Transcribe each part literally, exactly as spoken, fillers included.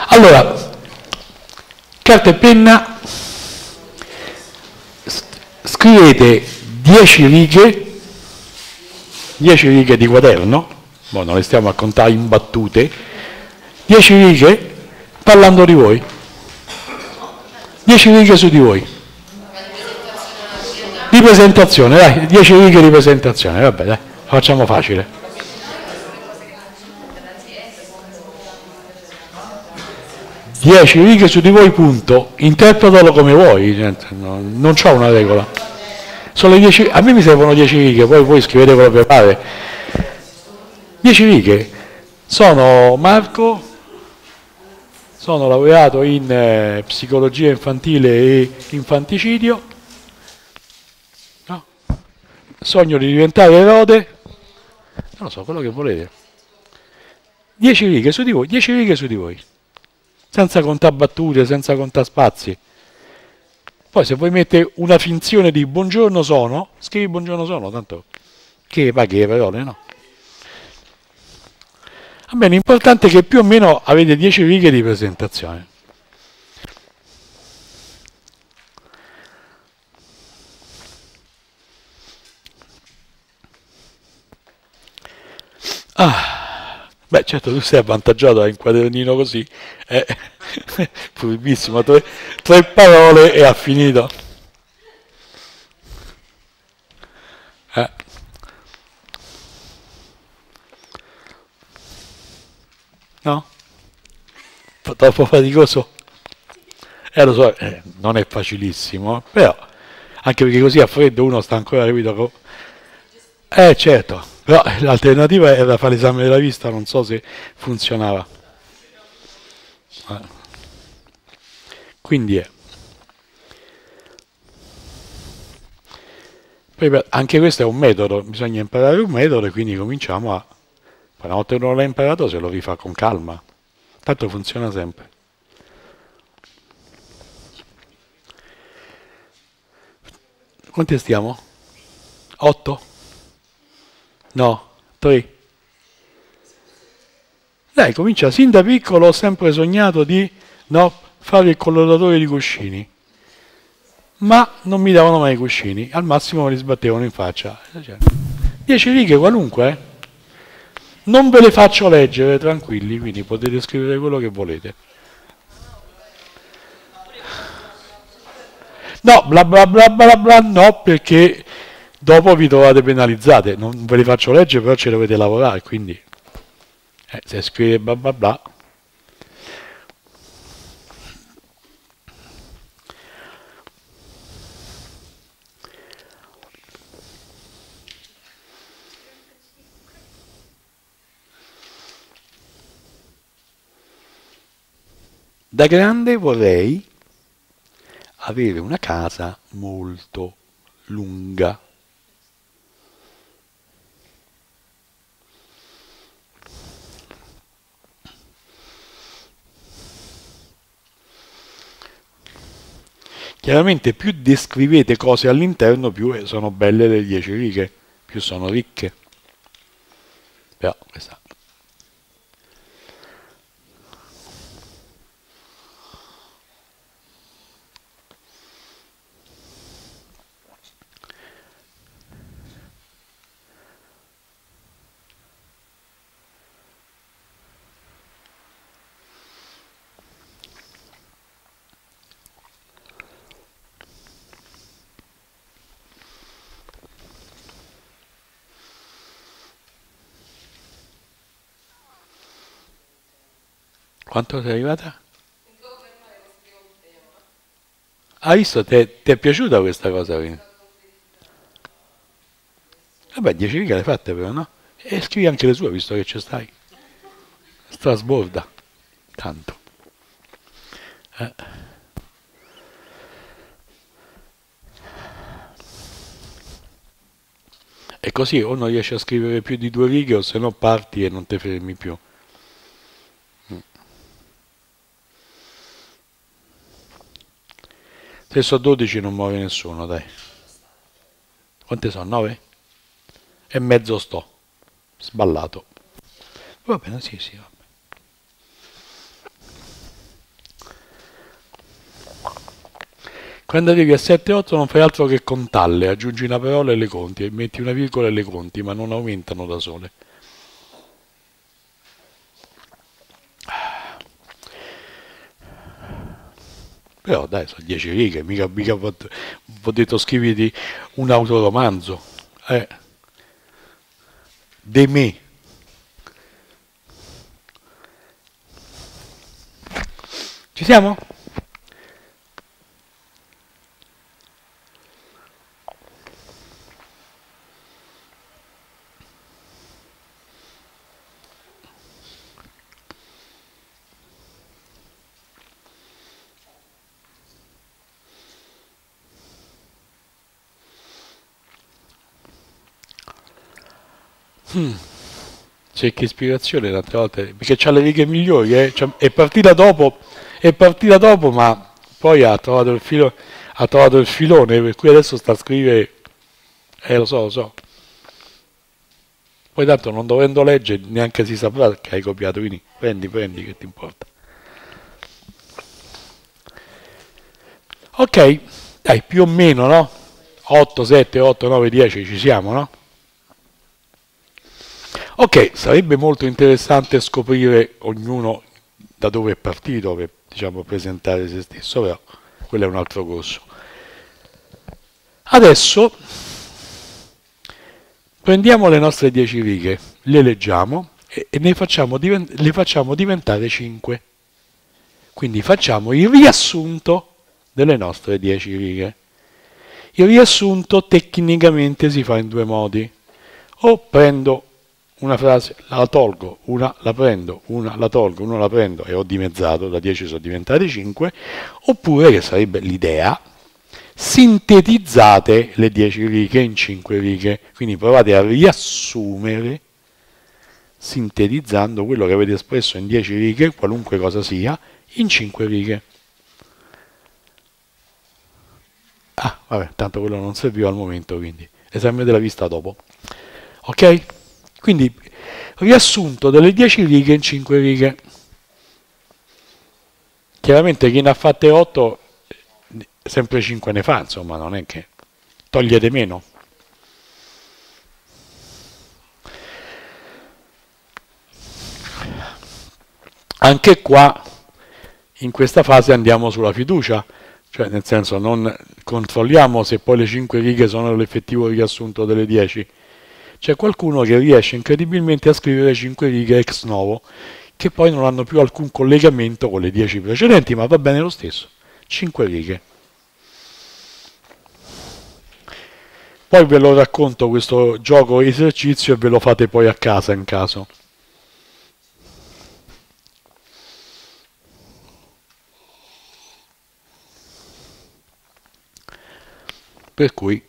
Allora, carta e penna, scrivete dieci righe, dieci righe di quaderno, boh, non le stiamo a contare in battute, dieci righe parlando di voi, dieci righe su di voi, di presentazione, dai, dieci righe di presentazione, vabbè, dai, facciamo facile. dieci righe su di voi, punto. Interpretalo come vuoi, non c'ho una regola. Sono le dieci, a me mi servono dieci righe, poi voi scrivete quello che pare. dieci righe. Sono Marco, sono laureato in eh, psicologia infantile e infanticidio. No? Sogno di diventare Erode. Non lo so, quello che volete. dieci righe su di voi, dieci righe su di voi. Senza contare battute, senza contare spazi. Poi se vuoi mettere una finzione di buongiorno sono, scrivi buongiorno sono, tanto che va che parole, no? Va bene, l'importante è che più o meno avete dieci righe di presentazione. Ah. Beh, certo, tu sei avvantaggiato da un quadernino così, eh, purissimo, tre, tre parole e ha finito. Eh. No? Troppo faticoso? Eh, lo so, eh, non è facilissimo, però, anche perché così a freddo uno sta ancora, capito? Eh, certo. Però l'alternativa era fare l'esame della vista, non so se funzionava. Eh. Quindi è. Poi anche questo è un metodo, bisogna imparare un metodo e quindi cominciamo a... Una volta che non l'ha imparato se lo rifà con calma. Tanto funziona sempre. Quanti stiamo? otto? No, tre. Dai, comincia, sin da piccolo ho sempre sognato di no, fare il coloratore di cuscini, ma non mi davano mai i cuscini, al massimo me li sbattevano in faccia. Dieci righe qualunque, eh? Non ve le faccio leggere, tranquilli, quindi potete scrivere quello che volete. No, bla bla bla bla bla, no, perché dopo vi trovate penalizzate, non ve le faccio leggere, però ci dovete lavorare, quindi... Eh, se scrive bla bla bla. Da grande vorrei avere una casa molto lunga. Chiaramente più descrivete cose all'interno, più sono belle le dieci righe, più sono ricche. Però questa... Quanto sei arrivata? Hai visto? Ti è piaciuta questa cosa? Vabbè, dieci righe le fatte però, no? E scrivi anche le sue, visto che ci stai. Strasborda. Tanto. Eh. E così o non riesci a scrivere più di due righe o se no parti e non te fermi più. Se sono dodici non muove nessuno, dai. Quante sono? nove? E mezzo sto. Sballato. Va bene, sì, sì, va bene. Quando arrivi a sette otto non fai altro che contarle, aggiungi una parola e le conti, e metti una virgola e le conti, ma non aumentano da sole. Però dai, sono dieci righe, mica, mica vi ho detto scriviti un autoromanzo. Eh. De me. Ci siamo? Hmm. Cerchi ispirazione tante volte perché c'ha le righe migliori, eh? Cioè, è partita dopo, è partita dopo, ma poi ha trovato il filo, ha trovato il filone, per cui adesso sta a scrivere, eh lo so, lo so. Poi tanto non dovendo leggere neanche si saprà che hai copiato, quindi prendi, prendi, che ti importa. Ok, dai, più o meno, no? otto, sette, otto, nove, dieci ci siamo, no? Ok, sarebbe molto interessante scoprire ognuno da dove è partito per, diciamo, presentare se stesso, però quello è un altro corso. Adesso prendiamo le nostre dieci righe, le leggiamo e, e ne facciamo le facciamo diventare cinque. Quindi facciamo il riassunto delle nostre dieci righe. Il riassunto tecnicamente si fa in due modi. O prendo una frase, la tolgo, una la prendo, una la tolgo, una la prendo e ho dimezzato, da dieci sono diventate cinque, oppure, che sarebbe l'idea, sintetizzate le dieci righe in cinque righe, quindi provate a riassumere, sintetizzando quello che avete espresso in dieci righe, qualunque cosa sia, in cinque righe. Ah, vabbè, tanto quello non serviva al momento, quindi esame della vista dopo. Ok? Quindi riassunto delle dieci righe in cinque righe. Chiaramente chi ne ha fatte otto sempre cinque ne fa, insomma, non è che togliete meno. Anche qua in questa fase andiamo sulla fiducia, cioè nel senso non controlliamo se poi le cinque righe sono l'effettivo riassunto delle dieci. C'è qualcuno che riesce incredibilmente a scrivere cinque righe ex novo, che poi non hanno più alcun collegamento con le dieci precedenti, ma va bene lo stesso. cinque righe. Poi ve lo racconto questo gioco esercizio e ve lo fate poi a casa in caso. Per cui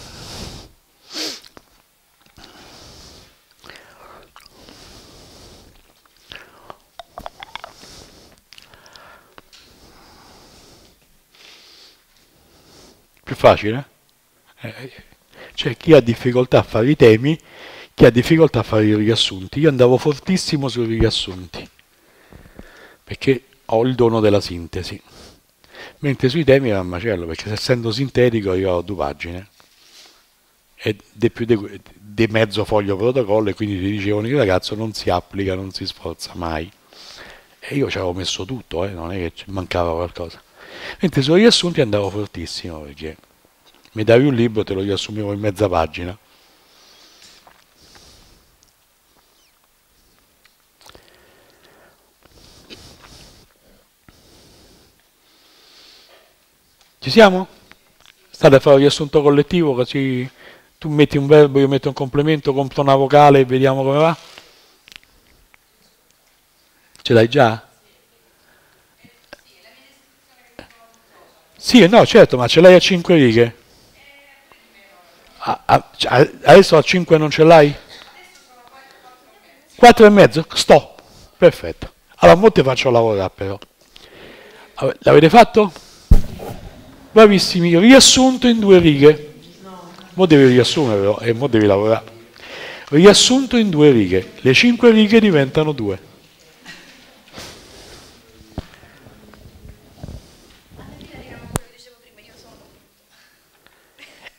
più facile? Eh, c'è chi ha difficoltà a fare i temi, chi ha difficoltà a fare i riassunti. Io andavo fortissimo sui riassunti, perché ho il dono della sintesi. Mentre sui temi era un macello, perché essendo sintetico arrivavo a due pagine. Ed è più di, di mezzo foglio protocollo, e quindi ti dicevano che il ragazzo non si applica, non si sforza mai. E io ci avevo messo tutto, eh, non è che ci mancava qualcosa. Mentre sui riassunti andavo fortissimo, perché mi davi un libro, te lo riassumevo in mezza pagina. Ci siamo? State a fare il riassunto collettivo, così tu metti un verbo, io metto un complemento, compro una vocale e vediamo come va? Ce l'hai già? Sì, no, certo, ma ce l'hai a cinque righe? A, a, adesso a cinque non ce l'hai? quattro e mezzo? Sto. Perfetto. Allora, mo te faccio lavorare però. L'avete fatto? Bravissimi. Riassunto in due righe. Mo devi riassumere però, e mo devi lavorare. Riassunto in due righe. Le cinque righe diventano due.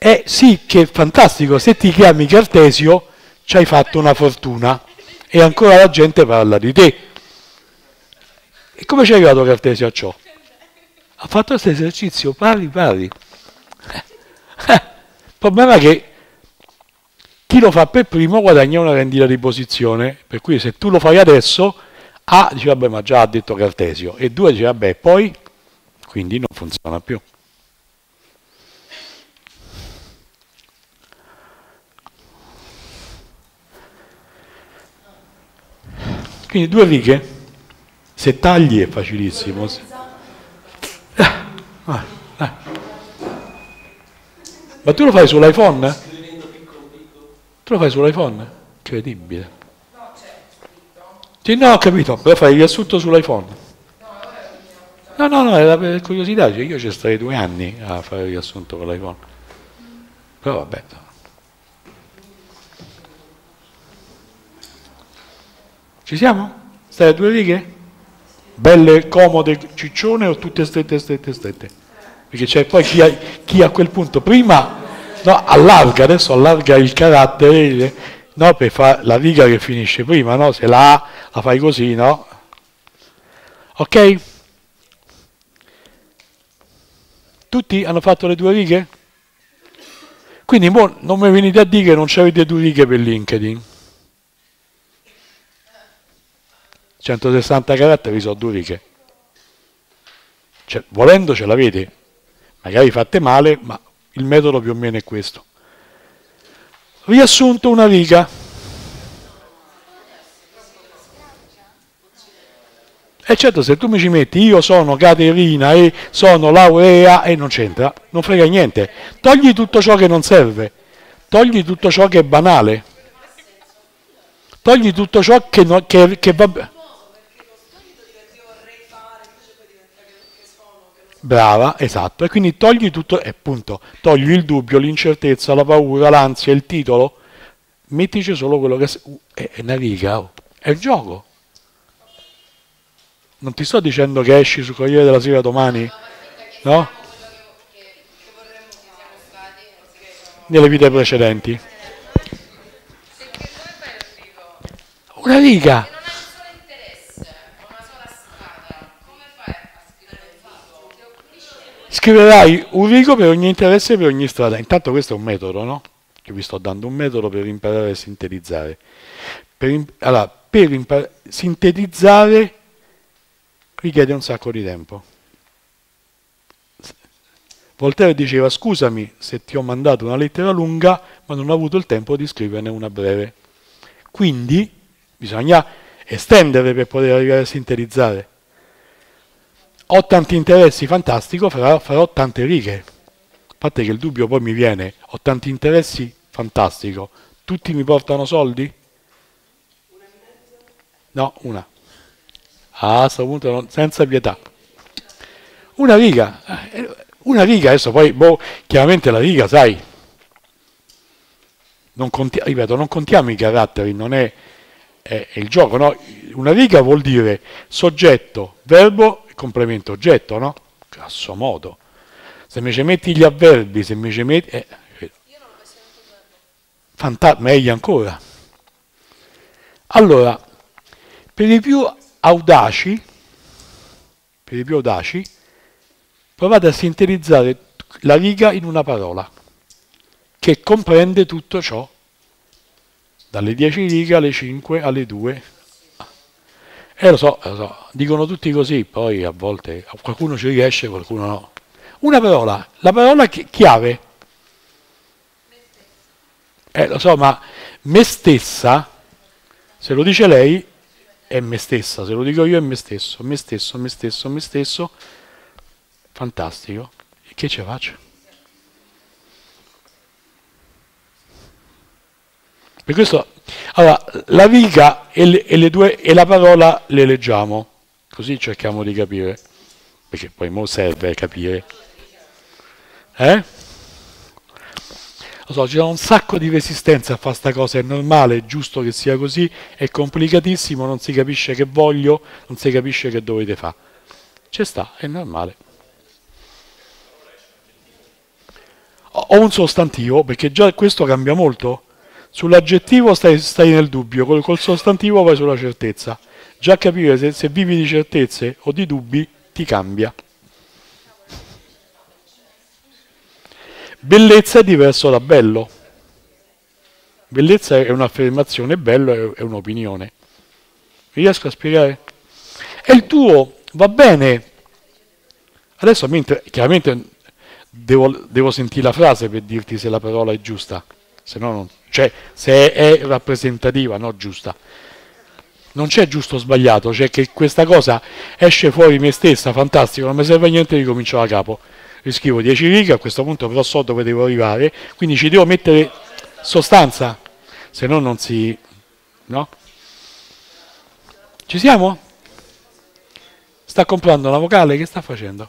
Eh sì, che è fantastico, se ti chiami Cartesio ci hai fatto una fortuna e ancora la gente parla di te. E come ci è arrivato Cartesio a ciò? Ha fatto questo esercizio pari pari. Il problema è che chi lo fa per primo guadagna una rendita di posizione, per cui se tu lo fai adesso, A dice vabbè ma già ha detto Cartesio, e due dice vabbè poi, quindi non funziona più. Quindi due righe, se tagli è facilissimo. Ah, ah. Ma tu lo fai sull'iPhone? Tu lo fai sull'iPhone? Incredibile. Sì, no, ho capito, però fai il riassunto sull'iPhone. No, no, no, era per curiosità, cioè io ci starei due anni a fare il riassunto con l'iPhone. Però vabbè. Ci siamo? Stai a due righe? Belle, comode, ciccione o tutte strette, strette, strette? Perché c'è poi chi a, chi a quel punto prima no, allarga, adesso allarga il carattere, no, per fare la riga che finisce prima, no? Se la A la fai così, no? Ok? Tutti hanno fatto le due righe? Quindi mo, non mi venite a dire che non c'avete due righe per LinkedIn. centosessanta caratteri sono due righe. Cioè, volendo ce l'avete. Magari fate male, ma il metodo più o meno è questo. Riassunto una riga. E certo, se tu mi ci metti io sono Caterina e sono Laurea e non c'entra, non frega niente. Togli tutto ciò che non serve, togli tutto ciò che è banale, togli tutto ciò che, no, che, che va... Brava, esatto, e quindi togli tutto, e appunto, togli il dubbio, l'incertezza, la paura, l'ansia, il titolo, mettici solo quello che è, è una riga, oh. È il gioco. Non ti sto dicendo che esci sul Corriere della Sera domani, no? Nelle vite precedenti. Una riga. Scriverai un rigo per ogni interesse e per ogni strada. Intanto questo è un metodo, no? Io vi sto dando un metodo per imparare a sintetizzare. Per, imp allora, per imparare a sintetizzare richiede un sacco di tempo. Voltaire diceva scusami se ti ho mandato una lettera lunga ma non ho avuto il tempo di scriverne una breve. Quindi bisogna estendere per poter arrivare a sintetizzare. Ho tanti interessi, fantastico, farò, farò tante righe. A parte che il dubbio poi mi viene, ho tanti interessi, fantastico. Tutti mi portano soldi? No, una. Ah, a questo punto non, senza pietà. Una riga. Una riga, adesso poi, boh, chiaramente la riga, sai, non conti, ripeto, non contiamo i caratteri, non è, è, è il gioco, no? Una riga vuol dire soggetto, verbo, complemento oggetto, no? Grosso modo. Se mi ci metti gli avverbi, se mi ci metti... Eh, Fanta- meglio ancora. Allora, per i più audaci, per i più audaci, provate a sintetizzare la riga in una parola, che comprende tutto ciò, dalle dieci righe alle cinque, alle due. E eh, lo so, lo so, dicono tutti così, poi a volte qualcuno ci riesce, qualcuno no. Una parola, la parola chiave. Eh, lo so, ma me stessa, se lo dice lei, è me stessa, se lo dico io è me stesso, me stesso, me stesso, me stesso, fantastico. E che ce faccio? Per questo, allora, la riga e, le, e, le due, e la parola le leggiamo, così cerchiamo di capire, perché poi mo serve capire. Eh? Lo so, c'è un sacco di resistenza a fare sta cosa, è normale, è giusto che sia così, è complicatissimo, non si capisce che voglio, non si capisce che dovete fare. Ci sta, è normale. ho un sostantivo, perché già questo cambia molto. Sull'aggettivo stai, stai nel dubbio, col, col sostantivo vai sulla certezza. Già capire se, se vivi di certezze o di dubbi ti cambia. Bellezza è diverso da bello. Bellezza è un'affermazione, bello è un'opinione. Mi riesco a spiegare? E il tuo va bene. Adesso chiaramente devo, devo sentire la frase per dirti se la parola è giusta, se no non, cioè se è rappresentativa, no giusta. Non c'è giusto o sbagliato, c'è che questa cosa esce fuori me stessa, fantastico, non mi serve a niente, ricomincio da capo. Riscrivo dieci righe, a questo punto però so dove devo arrivare, quindi ci devo mettere sostanza, se no non si... no? Ci siamo? Sta comprando una vocale, che sta facendo?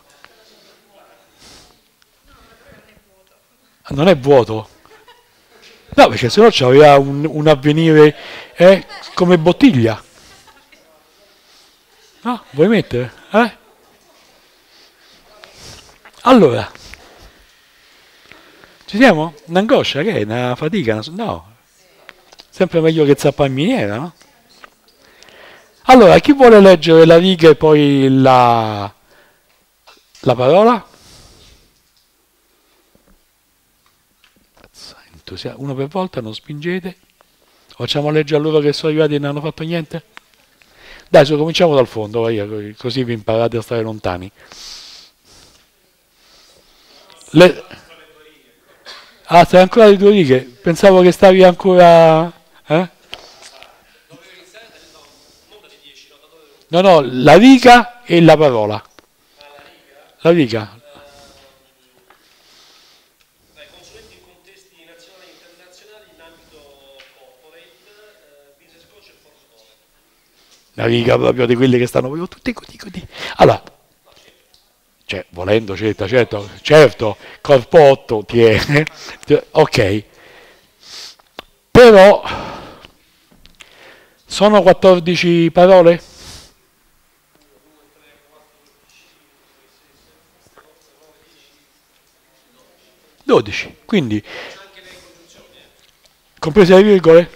Non è vuoto? No, perché sennò c'aveva un, un avvenire eh, come bottiglia. No? Vuoi mettere? Eh? Allora, ci siamo? Un'angoscia, che è? Una fatica? No, sempre meglio che zappa in miniera, no? Allora, chi vuole leggere la riga e poi la, la parola? Uno per volta, non spingete. Facciamo leggere a loro che sono arrivati e non hanno fatto niente? Dai, so, cominciamo dal fondo, vai, così vi imparate a stare lontani. Le... Ah, stai ancora di due righe? Pensavo che stavi ancora... Eh? No, no, la riga e la parola. La riga. Consulenti in contesti nazionali e internazionali in ambito corporate, business coach e force. La riga proprio di quelli che stanno proprio tutti così così. Allora, cioè, volendo, certo, certo, certo, corpo otto, tiene, ok. Però, sono quattordici parole? dodici, quindi, comprese le virgole?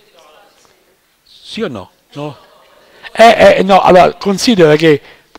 Sì o no? No. Eh, eh, no, allora, considera che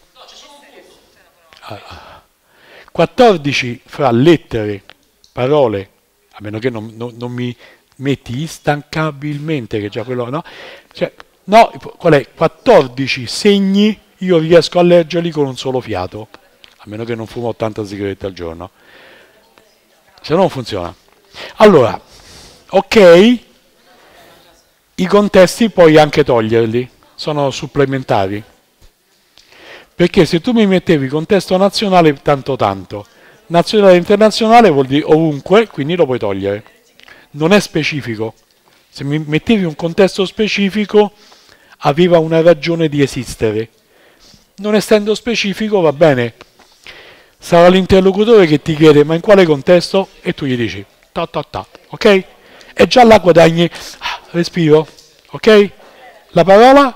quattordici fra lettere, parole, a meno che non, non, non mi metti instancabilmente, che già quello, no? Cioè, no, qual è? quattordici segni, io riesco a leggerli con un solo fiato, a meno che non fumo ottanta sigarette al giorno. Se no non funziona. Allora, ok, i contesti puoi anche toglierli, sono supplementari. Perché se tu mi mettevi contesto nazionale, tanto tanto, nazionale e internazionale vuol dire ovunque, quindi lo puoi togliere. Non è specifico. Se mi mettevi un contesto specifico, aveva una ragione di esistere. Non essendo specifico, va bene. Sarà l'interlocutore che ti chiede, ma in quale contesto? E tu gli dici, ta ta ta, ok? E già là guadagni, ah, respiro, ok? La parola?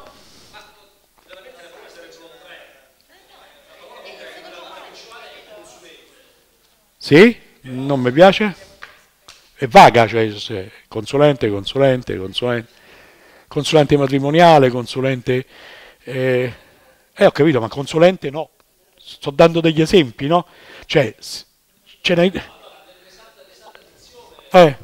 Sì? Non mi piace? È vaga, cioè consulente, consulente, consulente, consulente matrimoniale, consulente... Eh, eh, ho capito, ma consulente no. Sto dando degli esempi, no? Cioè, ce n'è... Eh.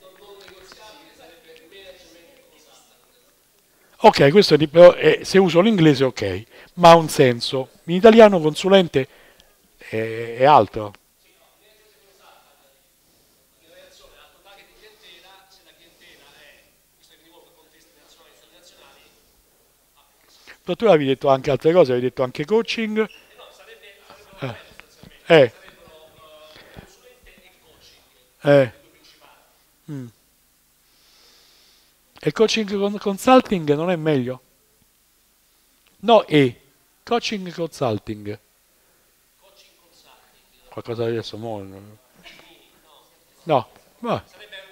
Ok, questo è, però, è, se uso l'inglese ok, ma ha un senso. In italiano consulente è, è altro. Però tu avevi detto anche altre cose, avevi detto anche coaching. Eh. Eh. Eh. Mm. E coaching consulting non è meglio? No, e coaching consulting. Qualcosa di adesso mo... No, va.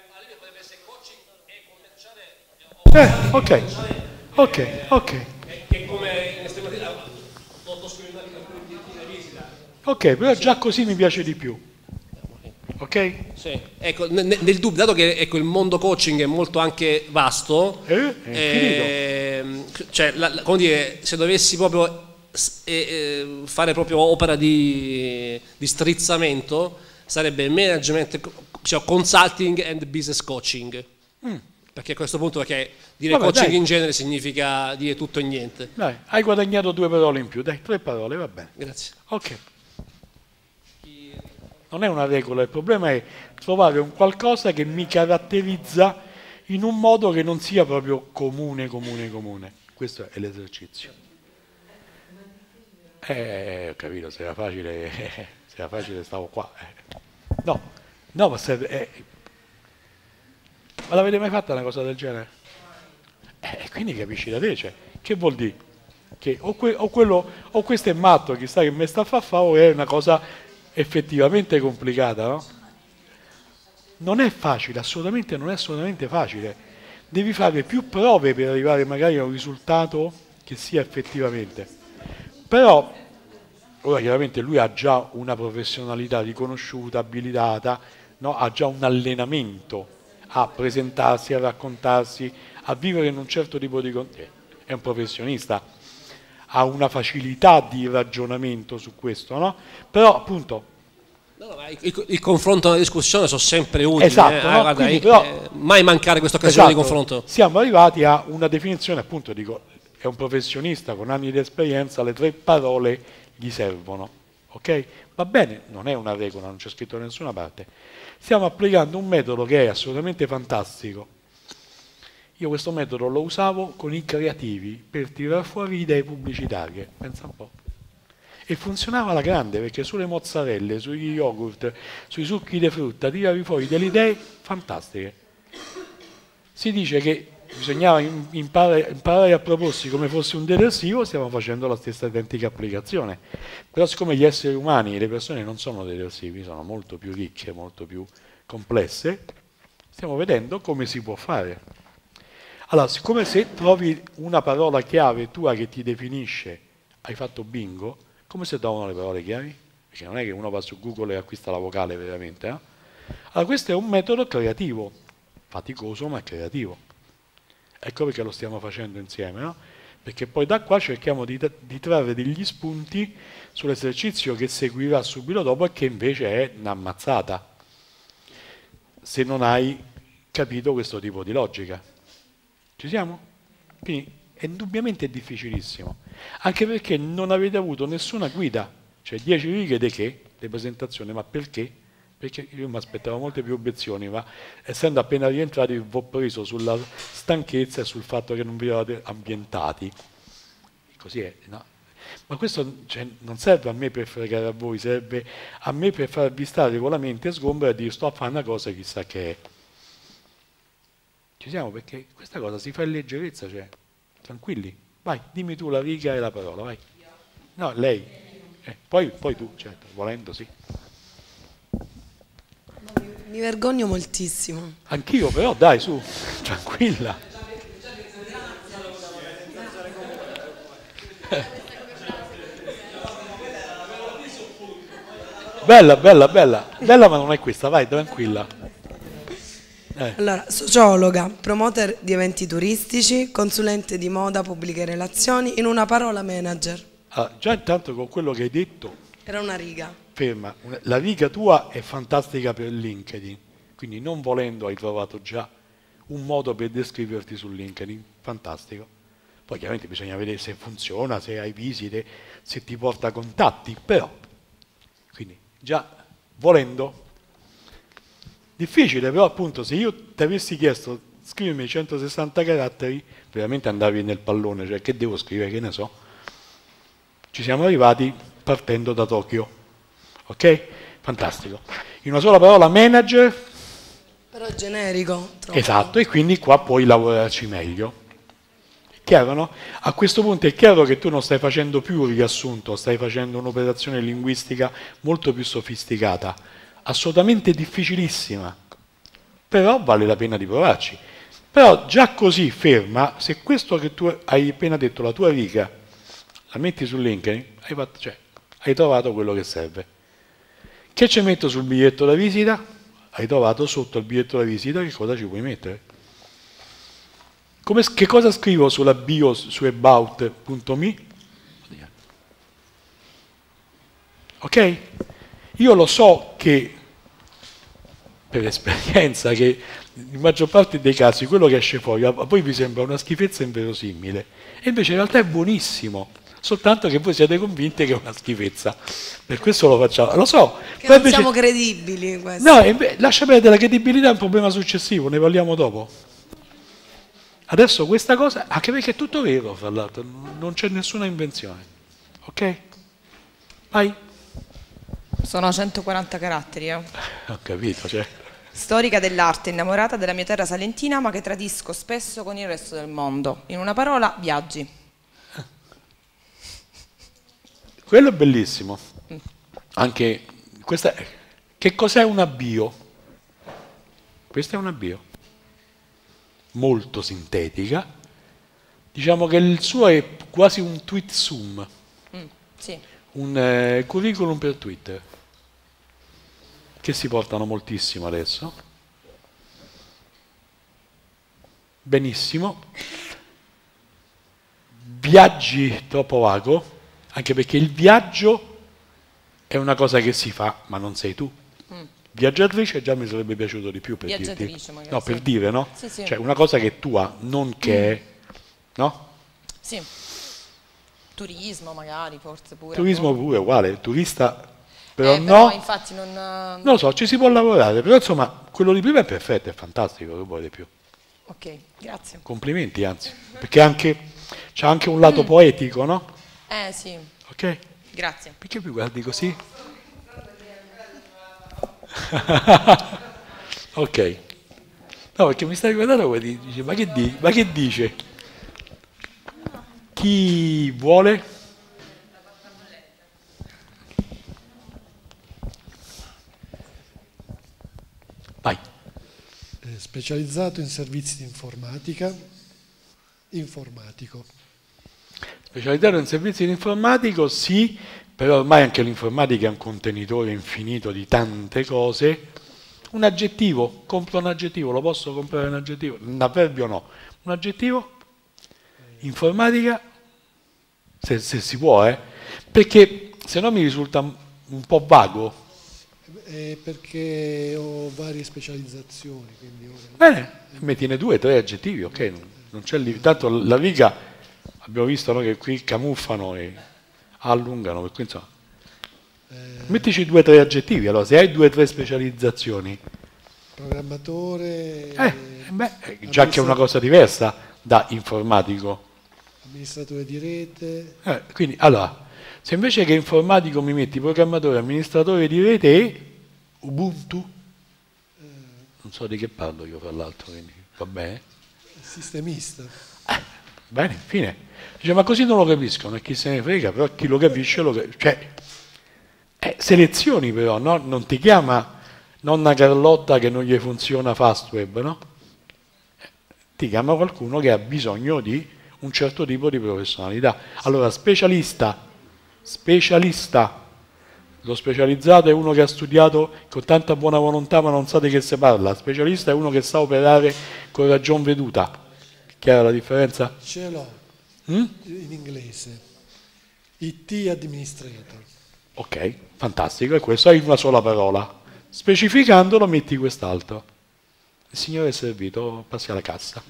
Eh, ok, ok, ok. Che come in estrema molto strumentali per cui di visita. Ok, però già così mi piace di più. ok? Sì. Ecco, nel, nel dubbio, dato che ecco, il mondo coaching è molto anche vasto, Eh, è eh, cioè, la, la, come dire, se dovessi proprio eh, eh, fare proprio opera di, di strizzamento, sarebbe management, cioè consulting and business coaching. Mm. Perché a questo punto, perché dire Vabbè, coaching dai. in genere significa dire tutto e niente. Dai, hai guadagnato due parole in più, dai, tre parole, va bene. Grazie. Ok. Non è una regola, il problema è trovare un qualcosa che mi caratterizza in un modo che non sia proprio comune, comune, comune. Questo è l'esercizio. Eh, ho capito, se era facile, se era facile stavo qua. Eh. No, no, ma serve... Eh. Ma l'avete mai fatta una cosa del genere? Eh, quindi capisci da te, cioè, che vuol dire? Che o, que, o, quello, o questo è matto, chissà che mi sta a far fare, o è una cosa effettivamente complicata, no? Non è facile, assolutamente non è assolutamente facile. Devi fare più prove per arrivare magari a un risultato che sia effettivamente. Però, ora chiaramente lui ha già una professionalità riconosciuta, abilitata, no? Ha già un allenamento a presentarsi, a raccontarsi, a vivere in un certo tipo di contesto. È un professionista, ha una facilità di ragionamento su questo, no? Però appunto... No, no, il, il confronto e la discussione sono sempre utili, esatto, eh? no? ah, guarda, Quindi, eh, però, mai mancare questa occasione esatto, di confronto. Siamo arrivati a una definizione, appunto, dico, è un professionista con anni di esperienza, le tre parole gli servono, ok? Va bene, non è una regola, non c'è scritto da nessuna parte. Stiamo applicando un metodo che è assolutamente fantastico. Io questo metodo lo usavo con i creativi per tirare fuori idee pubblicitarie, pensa un po'. E funzionava alla grande, perché sulle mozzarelle, sugli yogurt, sui succhi di frutta, tiravi fuori delle idee fantastiche. Si dice che bisognava imparare, imparare a proporsi come fosse un detersivo, stiamo facendo la stessa identica applicazione. Però siccome gli esseri umani e le persone non sono detersivi, sono molto più ricche, molto più complesse, stiamo vedendo come si può fare. Allora, siccome se trovi una parola chiave tua che ti definisce, hai fatto bingo, come si trovano le parole chiavi? Perché non è che uno va su Google e acquista la vocale veramente, eh? Allora, questo è un metodo creativo, faticoso ma creativo. Ecco perché lo stiamo facendo insieme, no? Perché poi da qua cerchiamo di, di trarre degli spunti sull'esercizio che seguirà subito dopo e che invece è un'ammazzata, se non hai capito questo tipo di logica. Ci siamo? Quindi è indubbiamente difficilissimo, anche perché non avete avuto nessuna guida, cioè dieci righe di che? Di presentazione, ma perché? Perché io mi aspettavo molte più obiezioni, ma essendo appena rientrati vi ho preso sulla stanchezza e sul fatto che non vi eravate ambientati. Così è, no? Ma questo cioè, non serve a me per fregare a voi, serve a me per farvi stare con la mente sgombra e dire sto a fare una cosa chissà che è. Ci siamo, perché questa cosa si fa in leggerezza, cioè, tranquilli, vai, dimmi tu la riga e la parola, vai. No, lei, eh, poi, poi tu, certo, volendo sì. Mi vergogno moltissimo. Anch'io, però dai, su, tranquilla. Bella, bella, bella, bella ma non è questa, vai, tranquilla. Eh. Allora, sociologa, promoter di eventi turistici, consulente di moda, pubbliche relazioni, in una parola manager. Allora, già intanto con quello che hai detto... Era una riga. Ferma, la riga tua è fantastica per LinkedIn, quindi non volendo hai trovato già un modo per descriverti su LinkedIn, fantastico. Poi chiaramente bisogna vedere se funziona, se hai visite, se ti porta contatti, però, quindi già volendo... Difficile, però appunto se io ti avessi chiesto scrivimi centosessanta caratteri, veramente andavi nel pallone, cioè che devo scrivere, che ne so. Ci siamo arrivati partendo da Tokyo, ok? Fantastico. In una sola parola manager. Però è generico. Troppo. Esatto, e quindi qua puoi lavorarci meglio. È chiaro, no? A questo punto è chiaro che tu non stai facendo più un riassunto, stai facendo un'operazione linguistica molto più sofisticata. Assolutamente difficilissima, però vale la pena di provarci. Però già così ferma, se questo che tu hai appena detto, la tua riga, la metti su LinkedIn, hai, fatto, cioè, hai trovato quello che serve. Che ci metto sul biglietto da visita? Hai trovato sotto il biglietto da visita che cosa ci puoi mettere? Come, che cosa scrivo sulla bio su about punto me? Ok? Io lo so che, per esperienza, che in maggior parte dei casi quello che esce fuori a voi vi sembra una schifezza inverosimile e invece in realtà è buonissimo, soltanto che voi siete convinti che è una schifezza. Per questo lo facciamo. Lo so. Che non invece... siamo credibili in questo. No, invece, lascia perdere, la credibilità è un problema successivo, ne parliamo dopo. Adesso questa cosa, anche perché è tutto vero, fra l'altro, non c'è nessuna invenzione. Ok? Vai. Sono centoquaranta caratteri, eh. Ho capito, cioè. Storica dell'arte, innamorata della mia terra salentina, ma che tradisco spesso con il resto del mondo. In una parola, viaggi. Quello è bellissimo. Anche questa è, che cos'è una bio? Questa è una bio. Molto sintetica. Diciamo che il suo è quasi un tweet zoom. Mm, sì. Un eh, curriculum per Twitter. Che si portano moltissimo adesso. Benissimo. Viaggi troppo vago, anche perché il viaggio è una cosa che si fa, ma non sei tu. Mm. Viaggiatrice già mi sarebbe piaciuto di più per Viaggiatrice, dirti. magari. No, Sì. per dire, no? Sì, sì. Cioè una cosa che è tua, non che è, no? Sì. Turismo magari, forse pure. Turismo no? pure, uguale, turista, però Eh, no. però infatti non... Non lo so, ci si può lavorare, però insomma, quello di prima è perfetto, è fantastico, che vuoi di più. Ok, grazie. Complimenti, anzi, perché anche c'ha anche un lato mm. poetico, no? Eh sì. Ok? Grazie. Perché mi guardi così? Ok. No, perché mi stai guardando e dici, ma che, di, ma che dice? Chi vuole? Vai. Eh, specializzato in servizi di informatica, informatico. Specializzato in servizi di informatico, sì, però ormai anche l'informatica è un contenitore infinito di tante cose. Un aggettivo, compro un aggettivo, lo posso comprare un aggettivo? Un avverbio no. Un aggettivo? Informatica? Se, se si può, eh? Perché se no mi risulta un po' vago. Eh, perché ho varie specializzazioni. Quindi ora... Bene, mettine due, tre aggettivi, ok? Non, non c'è lì. Tanto la riga, abbiamo visto, no, che qui camuffano e allungano, per cui insomma. Eh, mettici due o tre aggettivi, allora se hai due o tre specializzazioni. Programmatore. Eh, beh, già che è una cosa diversa da informatico. Amministratore di rete. Eh, quindi, allora, se invece che informatico mi metti programmatore, amministratore di rete e Ubuntu, eh, non so di che parlo io tra l'altro, quindi va bene. Sistemista. Eh, bene, fine. Dice, ma così non lo capiscono, e chi se ne frega, però chi lo capisce lo capisce. Cioè, eh, selezioni però, no? Non ti chiama nonna Carlotta che non gli funziona Fastweb, no? Eh, ti chiama qualcuno che ha bisogno di un certo tipo di professionalità. Allora, specialista, specialista, lo specializzato è uno che ha studiato con tanta buona volontà ma non sa di che si parla, specialista è uno che sa operare con ragion veduta. Chiara la differenza? Ce l'ho, mm? in inglese, I T Administrator. Ok, fantastico, e questo hai una sola parola. Specificandolo metti quest'altro. Il signore è servito, passi alla cassa.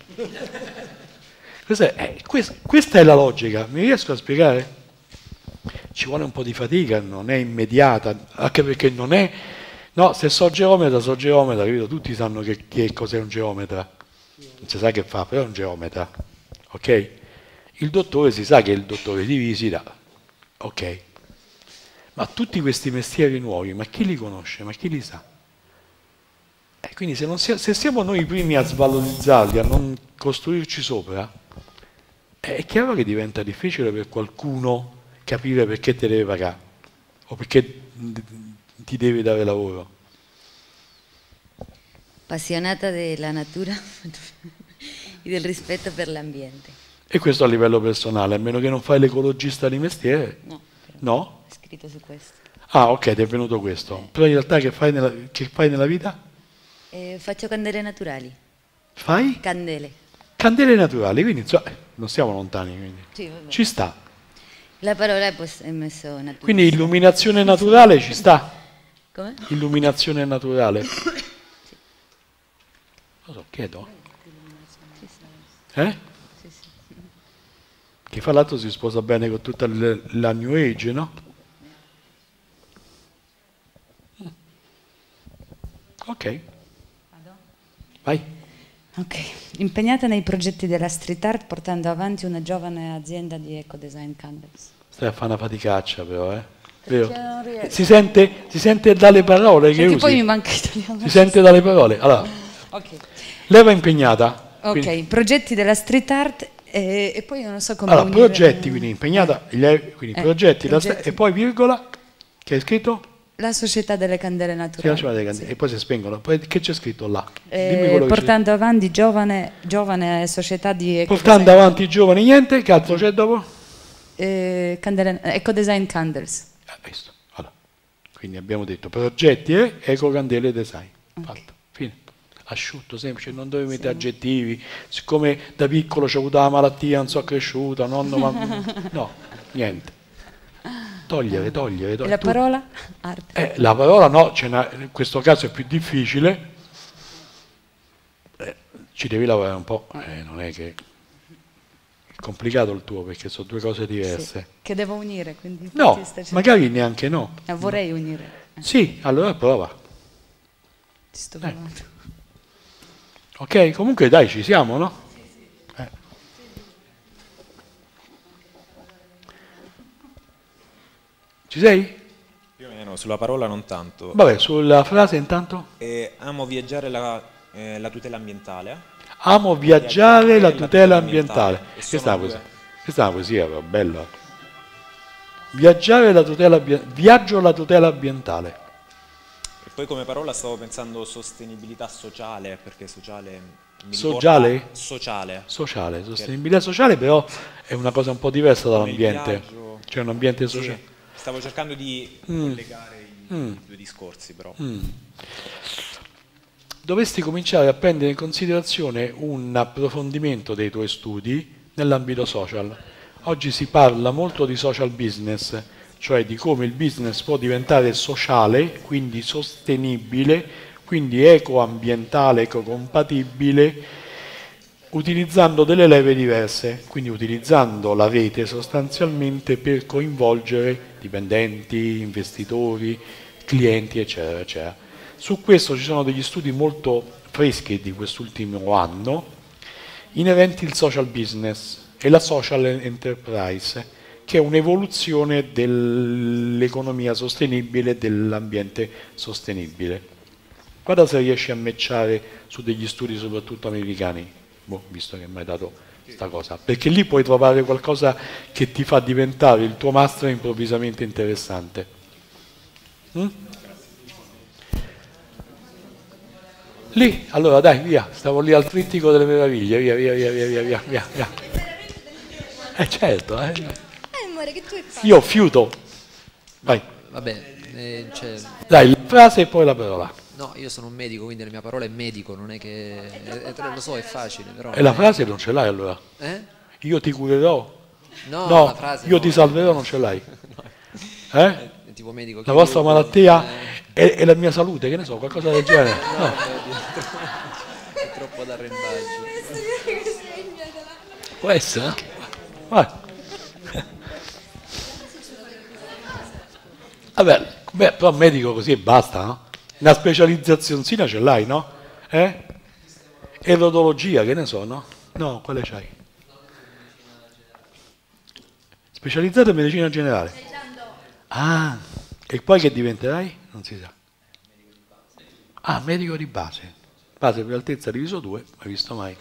Questa è, eh, questa, questa è la logica, mi riesco a spiegare? Ci vuole un po' di fatica, non è immediata, anche perché non è... No, se so geometra, so geometra, capito? Tutti sanno che, che cos'è un geometra. Non si sa che fa, però è un geometra. Ok? Il dottore si sa che è il dottore di visita. Ok? Ma tutti questi mestieri nuovi, ma chi li conosce? Ma chi li sa? E quindi se, non sia, se siamo noi i primi a svalorizzarli, a non costruirci sopra, è chiaro che diventa difficile per qualcuno capire perché te deve pagare o perché ti deve dare lavoro. Appassionata della natura e del rispetto per l'ambiente. E questo a livello personale, a meno che non fai l'ecologista di mestiere. No. No? È scritto su questo. Ah, ok, ti è venuto questo. Però in realtà che fai nella, che fai nella vita? Eh, faccio candele naturali. Fai? Candele. Candele naturali, quindi insomma, eh, non siamo lontani, quindi. Sì, vabbè. Ci sta. La parola è, pos- è messo naturale. Quindi illuminazione naturale ci sta? Come? Illuminazione naturale? Lo so, chiedo. Eh? Che fra l'altro si sposa bene con tutta l- la New Age, no? Ok. Vai. Ok, impegnata nei progetti della street art portando avanti una giovane azienda di eco design candles. Stai a fare una faticaccia però, eh? Vero? non riesco. Si sente, si sente dalle parole che Perché usi? poi mi manca italiano. Si sente dalle parole. Allora, Ok, leva impegnata. ok, Quindi, progetti della street art e, e poi non so come allora, unire- progetti, quindi impegnata, le- quindi Eh, progetti, la sta- progetti. e poi virgola, che hai scritto? La società delle candele Si naturali. lascia delle candele, e poi si spengono. Poi che c'è scritto là? Eh, Dimmi quello che c'è. portando avanti giovane, giovane società di eco Portando design, avanti i giovani, niente, che altro c'è dopo? eh, candele- eco design candles. Ah, visto. Allora, quindi abbiamo detto progetti e eco candele design. Fatto. Fine. Asciutto, semplice, non dovevi mettere aggettivi. Siccome da piccolo c'è avuto la malattia, non so cresciuta, nonno, ma... no, niente. Togliere, togliere, E togliere. la Tu- parola? Arte. Eh, la parola no, ce n'ha- in questo caso è più difficile. Eh, ci devi lavorare un po', eh, non è che è complicato il tuo perché sono due cose diverse. Sì, che devo unire, quindi No, infatti sta cercando- magari neanche no. Eh, vorrei unire. Eh, Sì, allora prova. ci sto Eh. provando. Ok, comunque dai, ci siamo, no? Eh. Ci sei? Più o meno, sulla parola non tanto. Vabbè, sulla frase intanto. Eh, amo viaggiare la, eh, la tutela ambientale. Amo viaggiare la tutela ambientale. E Questa è sono una due. poesia, questa è una poesia però, bella. Viaggiare la tutela ambientale. Viaggio la tutela ambientale. E poi come parola stavo pensando sostenibilità sociale, perché sociale mi Sociale? riporta- Sociale. Sociale, sostenibilità sociale però è una cosa un po' diversa Come il dall'ambiente. viaggio. C'è un ambiente Sì, sociale. stavo cercando di Mm. collegare i, Mm. i due discorsi, però. Mm. Dovresti cominciare a prendere in considerazione un approfondimento dei tuoi studi nell'ambito social. Oggi si parla molto di social business, cioè di come il business può diventare sociale, quindi sostenibile, quindi ecoambientale, ecocompatibile, utilizzando delle leve diverse, quindi utilizzando la rete sostanzialmente per coinvolgere dipendenti, investitori, clienti, eccetera, eccetera. Su questo ci sono degli studi molto freschi di quest'ultimo anno, inerenti al social business e la social enterprise, che è un'evoluzione dell'economia sostenibile e dell'ambiente sostenibile. Guarda se riesci a matchare su degli studi soprattutto americani, boh, visto che mi hai dato questa cosa, perché lì puoi trovare qualcosa che ti fa diventare il tuo master improvvisamente interessante. Mm? Lì, allora dai, via, stavo lì al trittico delle meraviglie, via, via, via, via, via, via, via, via. Eh certo, eh. amore, che tu hai fatto? Io fiuto. Vai, Vabbè, eh, cioè, dai, la frase e poi la parola. no, io sono un medico, quindi la mia parola è medico, non è che... eh, eh, lo so, è facile, però... E la frase non ce l'hai allora? Eh? Io ti curerò? No, No, la frase io no. ti salverò, non ce l'hai. Eh? È tipo medico... La vostra chirurgo, malattia eh, è, è la mia salute, che ne so, qualcosa del genere. no, No. è troppo d'arrembaggio. Può essere? eh? Vai. Vabbè, beh, però medico così e basta, no? Una specializzazione ce l'hai, no? Eh? Erodologia, che ne so, no? No, quale c'hai? Specializzato in medicina generale. Ah, e poi che diventerai? Non si sa. Ah, medico di base. Base per altezza diviso due, mai visto mai.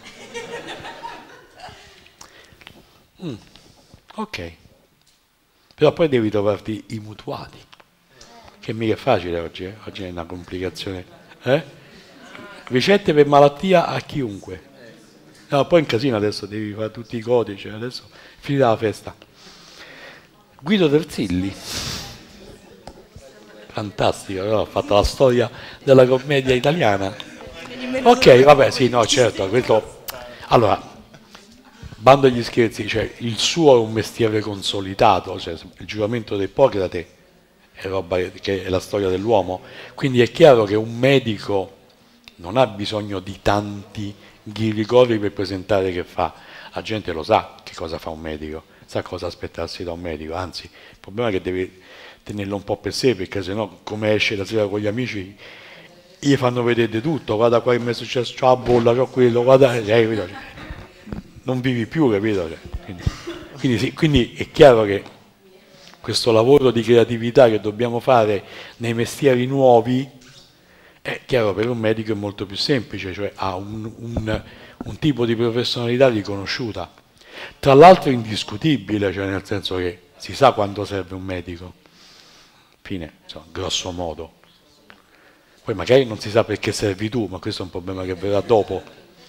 Mm, ok. Però poi devi trovarti i mutuati, che mica è facile oggi, eh? Oggi è una complicazione. Eh? Ricette per malattia a chiunque. No, poi in casino adesso devi fare tutti i codici, adesso finita la festa. Guido Terzilli. fantastico, no? Ha fatto la storia della commedia italiana. Ok, vabbè, sì, no, certo, questo... Allora, bando agli scherzi, cioè, il suo è un mestiere consolidato, cioè, il giuramento di Ippocrate è, roba che è la storia dell'uomo, quindi è chiaro che un medico non ha bisogno di tanti ghirigori per presentare che fa, la gente lo sa che cosa fa un medico, sa cosa aspettarsi da un medico, anzi il problema è che deve tenerlo un po' per sé, perché sennò come esce la sera con gli amici gli fanno vedere tutto, guarda qua che mi è successo, c'ho la bolla, c'ho quello, guarda, eh, non vivi più, capito? Quindi, quindi, sì, quindi è chiaro che questo lavoro di creatività che dobbiamo fare nei mestieri nuovi, è chiaro, per un medico è molto più semplice, cioè ha un, un, un tipo di professionalità riconosciuta. Tra l'altro indiscutibile, cioè nel senso che si sa quando serve un medico. Fine, insomma, grosso modo. Poi magari non si sa perché servi tu, ma questo è un problema che verrà dopo.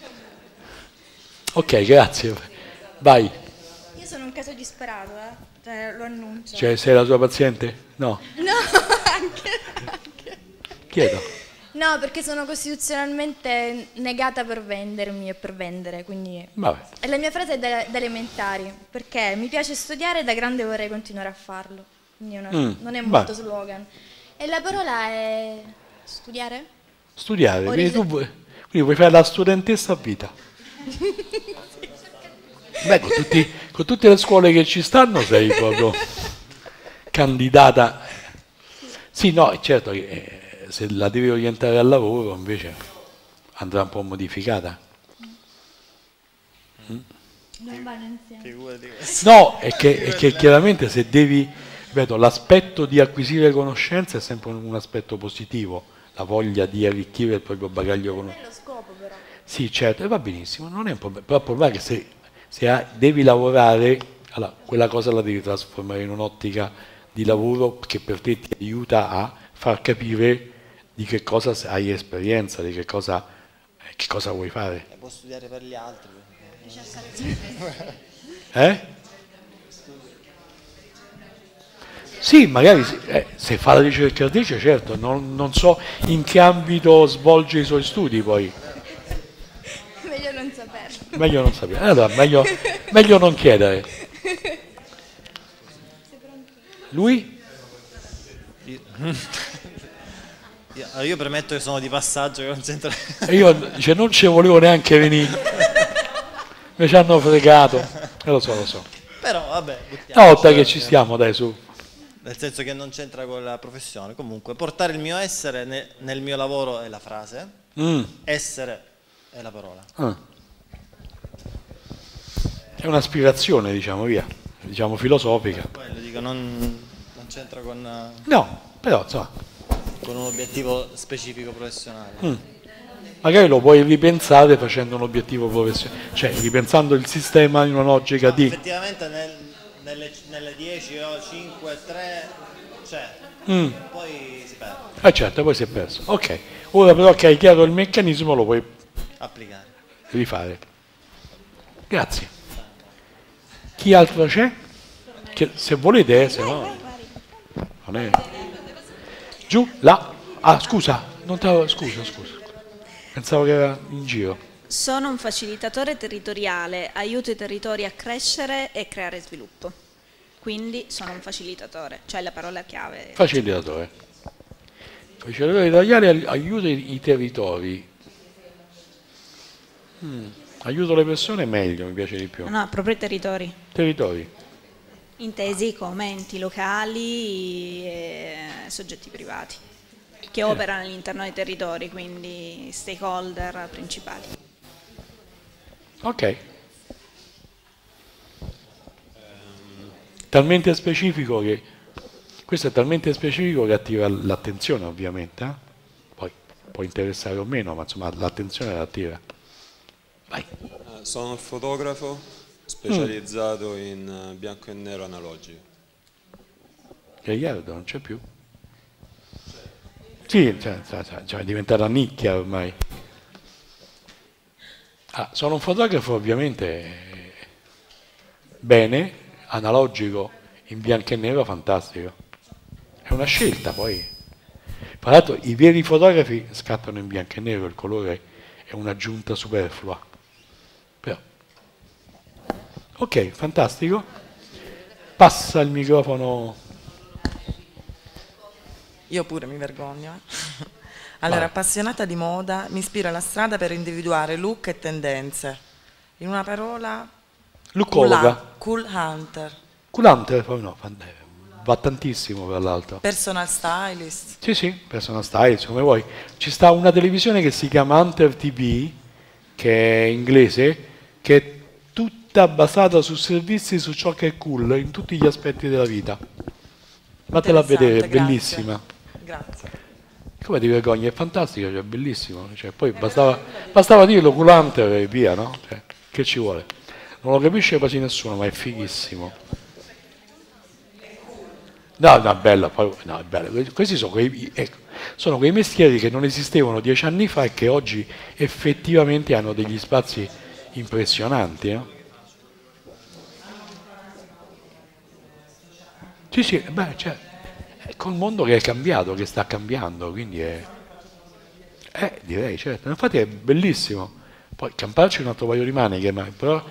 Ok, grazie. Vai. Io sono un caso disperato, eh? Cioè, lo annuncio. Cioè, sei la tua paziente? No. No, anche, anche. Chiedo. No, perché sono costituzionalmente negata per vendermi e per vendere, quindi... Vabbè. E la mia frase è da, da elementari, perché mi piace studiare e da grande vorrei continuare a farlo. Quindi una, mm, non è molto vai. Slogan. E la parola è studiare? Studiare, quindi tu vuoi, quindi vuoi fare la studentessa a vita. Beh, con, tutti, con tutte le scuole che ci stanno sei proprio candidata. Sì, no, certo che... Eh, se la devi orientare al lavoro invece andrà un po' modificata. Mm? Non vanno insieme. No, è che, è che chiaramente se devi, vedo, l'aspetto di acquisire conoscenze è sempre un aspetto positivo, la voglia di arricchire il proprio bagaglio conoscitivo. È lo scopo però. Sì, certo, e va benissimo, non è un problema, però il problema è che se, se ha, devi lavorare, allora, quella cosa la devi trasformare in un'ottica di lavoro che per te ti aiuta a far capire di che cosa hai esperienza, di che cosa, che cosa vuoi fare. E può studiare per gli altri. Eh? Sì, magari eh, se fa la ricercatrice, certo, non, non so in che ambito svolge i suoi studi poi. Meglio non saperlo. Meglio non sapere. Allora, meglio, meglio non chiedere. Lui? Io, io premetto che sono di passaggio, che non c'entra. E io cioè, non ci volevo neanche venire. Mi ci hanno fregato. E lo so, lo so. Però vabbè. No, dai che ci stiamo, dai, su. Nel senso che non c'entra con la professione. Comunque, portare il mio essere ne, nel mio lavoro è la frase. Mm. Essere è la parola. Ah. È un'aspirazione, diciamo, via. Diciamo filosofica. Quello dico, non, non c'entra con... No, però, insomma... con un obiettivo specifico professionale. Mm. Magari lo puoi ripensare facendo un obiettivo professionale, cioè ripensando il sistema in una logica no, di... Effettivamente nel, nelle, nelle dieci o cinque, tre c'è, mm. poi si perde. Eh certo, poi si è perso. Ok, ora però che hai chiaro il meccanismo lo puoi applicare, rifare. Grazie. Chi altro c'è? Che, se volete, se no... Non è... Giù, là. Ah, scusa, non te... scusa, scusa. Pensavo che era in giro. Sono un facilitatore territoriale, aiuto i territori a crescere e creare sviluppo. Quindi sono un facilitatore, cioè la parola chiave. Facilitatore. Facilitatore territoriale aiuta i, i territori. Hmm. Aiuto le persone meglio, mi piace di più. No, proprio i territori. Territori. Intesi come enti locali e soggetti privati che operano all'interno dei territori, quindi stakeholder principali. Ok. Talmente specifico che questo è talmente specifico che attira l'attenzione, ovviamente, eh? Poi può interessare o meno, ma insomma l'attenzione la attira. Vai. Sono un fotografo specializzato mm. in bianco e nero analogico. Gagliardo non c'è più? Sì, cioè, cioè, cioè, è diventata nicchia ormai. Ah, sono un fotografo ovviamente bene, analogico, in bianco e nero, fantastico. È una scelta poi. Tra l'altro i veri fotografi scattano in bianco e nero, il colore è un'aggiunta superflua. Però. Ok, fantastico. Passa il microfono. Io pure mi vergogno. Eh. Allora, Vai. appassionata di moda, mi ispira la strada per individuare look e tendenze. In una parola, Lookologa. cool hunter, Cool Hunter, poi no, va tantissimo per l'altro. personal stylist. Sì, sì, personal stylist, come vuoi. Ci sta una televisione che si chiama Hunter T V, che è inglese, che è tutta basata su servizi, su ciò che è cool, in tutti gli aspetti della vita. Fatela a vedere, è Interessante, grazie. bellissima. Grazie. Come ti vergogni? È fantastico, cioè, è bellissimo. Cioè, poi bastava, bastava dirlo Cool Hunter e via, no? Cioè, che ci vuole? Non lo capisce quasi nessuno, ma è fighissimo. No, no, bella, poi, no, è bello. Questi sono quei, ecco, sono quei mestieri che non esistevano dieci anni fa e che oggi effettivamente hanno degli spazi impressionanti. No? Sì, sì, beh, cioè, è col mondo che è cambiato, che sta cambiando, quindi è... Eh, direi, certo. Infatti è bellissimo. Poi camparci un altro paio di maniche, ma però...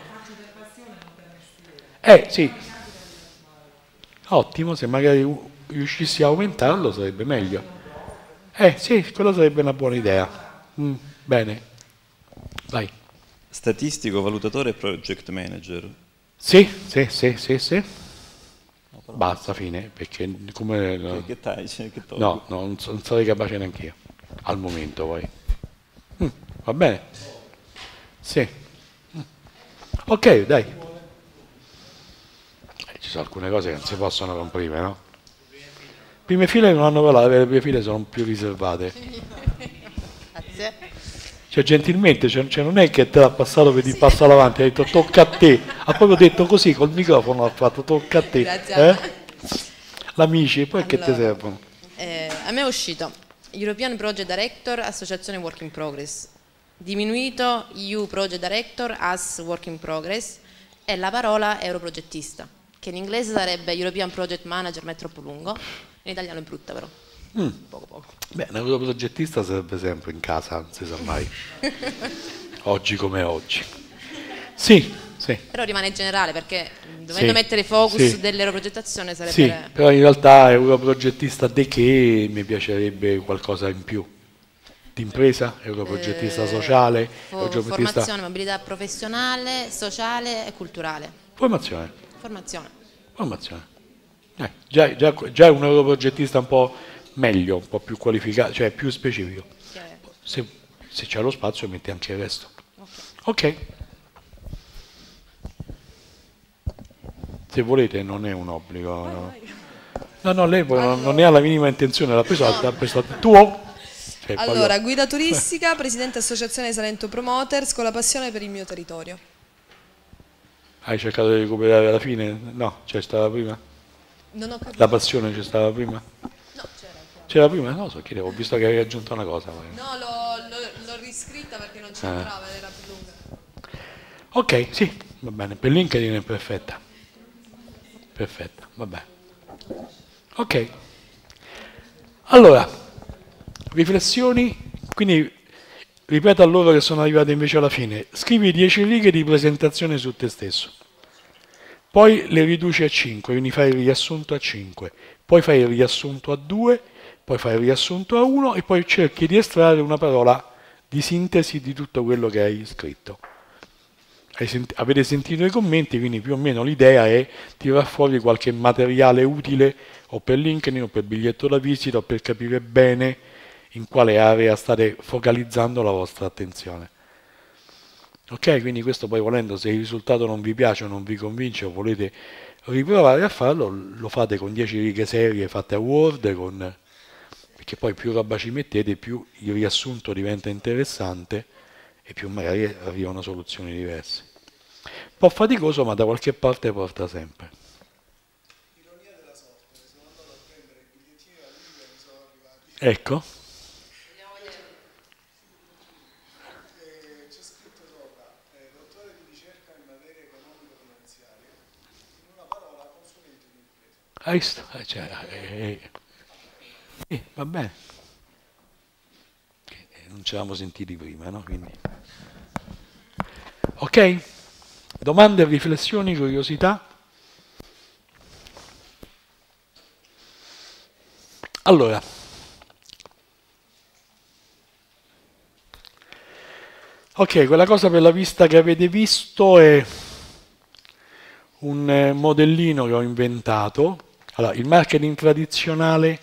Eh, sì. Ottimo, se magari riuscissi a aumentarlo sarebbe meglio. Eh, sì, quello sarebbe una buona idea. Mm, bene. Vai. Statistico, valutatore e project manager. Sì, sì, sì, sì, sì. Basta, fine, perché come... Che, che tai, cioè, che togli? No, no, non, so- non sarei capace neanche io, al momento poi. Mm, va bene? Sì. Mm. Ok, dai. Eh, ci sono alcune cose che non si possono comprimere, no? Prime file non hanno parlato, le prime file sono più riservate. Grazie. Cioè, gentilmente, cioè, cioè, non è che te l'ha passato per il passo avanti, ha detto tocca a te, ha proprio detto così, col microfono ha fatto tocca a te. Grazie. Eh? L'amici, poi che ti Allora, servono? Eh, a me è uscito European Project Director, Associazione Work in Progress, diminuito E U Project Director as Work in Progress e la parola europrogettista, che in inglese sarebbe European Project Manager, ma è troppo lungo, in italiano è brutta però. Mm. Poco poco. Beh, un europrogettista sarebbe sempre in casa, non si sa mai. Oggi come oggi. Sì, sì. Però rimane generale perché dovendo Sì, mettere focus sì. dell'europrogettazione sarebbe... Sì, però in realtà europrogettista de che mi piacerebbe qualcosa in più. D'impresa, europrogettista Eh, sociale, fo- europrogettista... formazione, mobilità professionale, sociale e culturale. Formazione. Formazione. Formazione. Eh, già, già, già è un europrogettista un po' meglio, un po' più qualificato, cioè più specifico. Se, se c'è lo spazio metti anche il resto. Ok. Se volete non è un obbligo. No, no, no lei non, non ne ha la minima intenzione, l'ha preso, l'ha preso tuo. Cioè, Allora, voglio- guida turistica, presidente associazione Salento Promoters, con la passione per il mio territorio. Hai cercato di recuperare alla fine? No, c'è stata prima? Non ho capito. La passione c'è stata prima? No, c'era. C'era prima? No, so, chiedevo, ho visto che avevi aggiunto una cosa. ma- No, l'ho, l'ho- l'ho riscritta perché non c'entrava, era più lunga. Ok, sì, va bene, per LinkedIn è perfetta. Perfetta, va bene. Ok. Allora, riflessioni, quindi ripeto a loro che sono arrivati invece alla fine. Scrivi dieci righe di presentazione su te stesso. Poi le riduci a cinque, quindi fai il riassunto a cinque. Poi fai il riassunto a due, poi fai il riassunto a uno e poi cerchi di estrarre una parola di sintesi di tutto quello che hai scritto. Hai sent- avete sentito i commenti, quindi più o meno l'idea è tirare fuori qualche materiale utile o per LinkedIn o per biglietto da visita o per capire bene in quale area state focalizzando la vostra attenzione. Ok, quindi questo poi volendo, se il risultato non vi piace o non vi convince o volete riprovare a farlo, lo fate con dieci righe serie fatte a Word, con... perché poi più roba ci mettete, più il riassunto diventa interessante e più magari arrivano soluzioni diverse. Un po' faticoso, ma da qualche parte porta sempre. Ecco. Hai visto? Eh, cioè, eh, eh, eh, va bene. non ci eravamo sentiti prima, no? Quindi... Ok? Domande, riflessioni, curiosità? Allora, ok, quella cosa per la vista che avete visto è un eh, modellino che ho inventato. Allora, il marketing tradizionale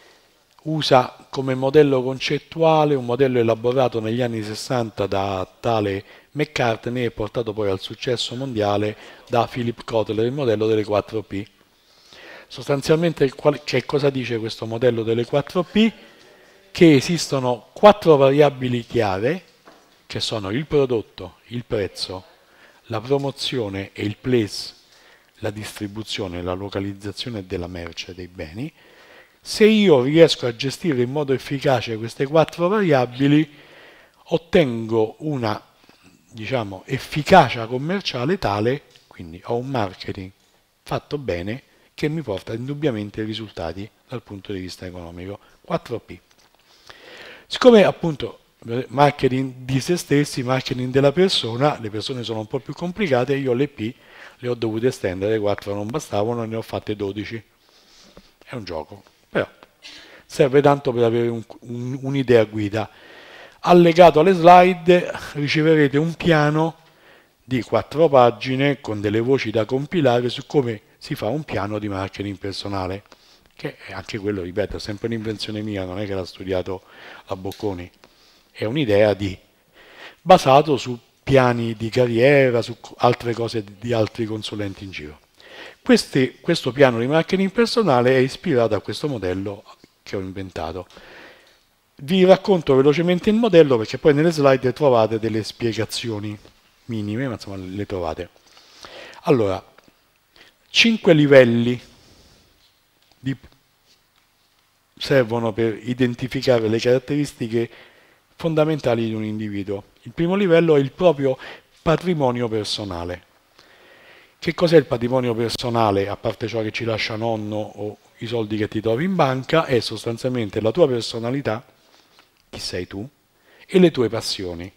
usa come modello concettuale un modello elaborato negli anni sessanta da tale McCartney e portato poi al successo mondiale da Philip Kotler, il modello delle quattro P. Sostanzialmente che cosa dice questo modello delle quattro P? Che esistono quattro variabili chiave, che sono il prodotto, il prezzo, la promozione e il place, la distribuzione, la localizzazione della merce, dei beni. Se io riesco a gestire in modo efficace queste quattro variabili, ottengo una, diciamo, efficacia commerciale tale, quindi ho un marketing fatto bene, che mi porta indubbiamente ai risultati dal punto di vista economico. quattro P. Siccome appunto marketing di se stessi, marketing della persona, le persone sono un po' più complicate, io le P le ho dovute estendere, quattro non bastavano, ne ho fatte dodici. È un gioco, però serve tanto per avere un, un, un'idea guida. Allegato alle slide riceverete un piano di quattro pagine con delle voci da compilare su come si fa un piano di marketing personale, che è anche quello, ripeto, è sempre un'invenzione mia, non è che l'ha studiato la Bocconi, è un'idea di basato su piani di carriera, su altre cose di altri consulenti in giro. Questi, questo piano di marketing personale è ispirato a questo modello che ho inventato. Vi racconto velocemente il modello perché poi nelle slide trovate delle spiegazioni minime, ma insomma le trovate. Allora, cinque livelli di... servono per identificare le caratteristiche fondamentali di un individuo. Il primo livello è il proprio patrimonio personale. Che cos'è il patrimonio personale, a parte ciò che ci lascia nonno o i soldi che ti trovi in banca? È sostanzialmente la tua personalità, chi sei tu, e le tue passioni.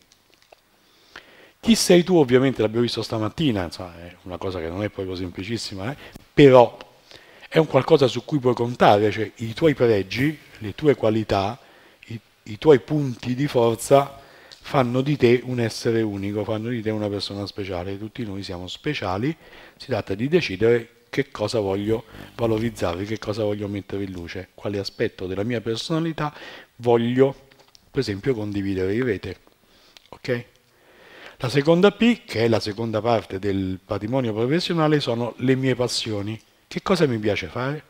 Chi sei tu ovviamente l'abbiamo visto stamattina, insomma, è una cosa che non è proprio semplicissima, eh? Però è un qualcosa su cui puoi contare, cioè i tuoi pregi, le tue qualità, i, i tuoi punti di forza fanno di te un essere unico, fanno di te una persona speciale. Tutti noi siamo speciali, si tratta di decidere che cosa voglio valorizzare, che cosa voglio mettere in luce, quale aspetto della mia personalità voglio, per esempio, condividere in rete. Ok? La seconda P, che è la seconda parte del patrimonio professionale, sono le mie passioni. Che cosa mi piace fare?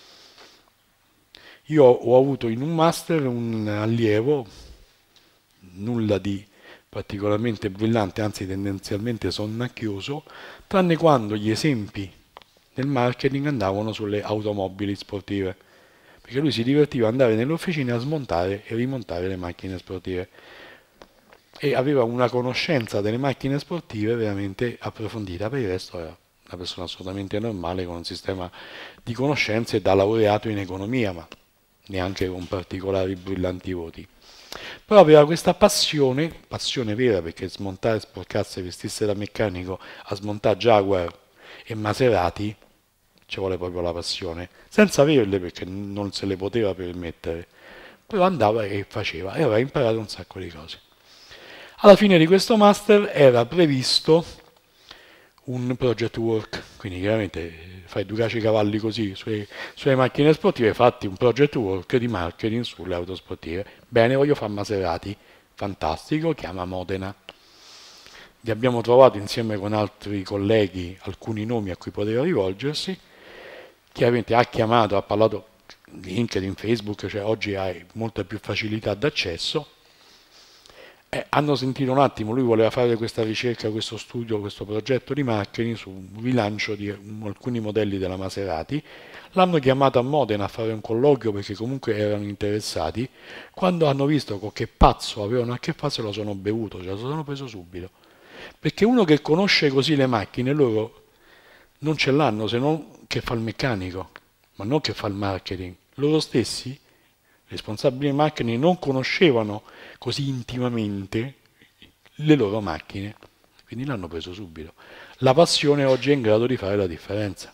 Io ho avuto in un master un allievo, nulla di particolarmente brillante, anzi tendenzialmente sonnacchioso, tranne quando gli esempi del marketing andavano sulle automobili sportive, perché lui si divertiva ad andare nelle officine a smontare e rimontare le macchine sportive e aveva una conoscenza delle macchine sportive veramente approfondita. Per il resto era una persona assolutamente normale con un sistema di conoscenze da laureato in economia, ma neanche con particolari brillanti voti. Però aveva questa passione, passione vera, perché smontare sporcasse e vestisse da meccanico a smontare Jaguar e Maserati ci vuole proprio la passione, senza averle perché non se le poteva permettere, però andava e faceva e aveva imparato un sacco di cose. Alla fine di questo master era previsto un project work, quindi chiaramente fai Ducati cavalli così sulle, sulle macchine sportive, fatti un project work di marketing sulle auto sportive. Bene, voglio fare Maserati, fantastico, chiama Modena. Vi abbiamo trovato insieme con altri colleghi alcuni nomi a cui poteva rivolgersi, chiaramente ha chiamato, ha parlato di LinkedIn, Facebook, cioè oggi hai molta più facilità d'accesso. Eh, hanno sentito un attimo, lui voleva fare questa ricerca, questo studio, questo progetto di marketing su un rilancio di um, alcuni modelli della Maserati, l'hanno chiamato a Modena a fare un colloquio perché comunque erano interessati. Quando hanno visto con che pazzo avevano a che fare se lo sono bevuto, ce lo sono preso subito, perché uno che conosce così le macchine loro non ce l'hanno se non che fa il meccanico, ma non che fa il marketing. Loro stessi responsabili marketing non conoscevano così intimamente le loro macchine, quindi l'hanno preso subito. La passione oggi è in grado di fare la differenza.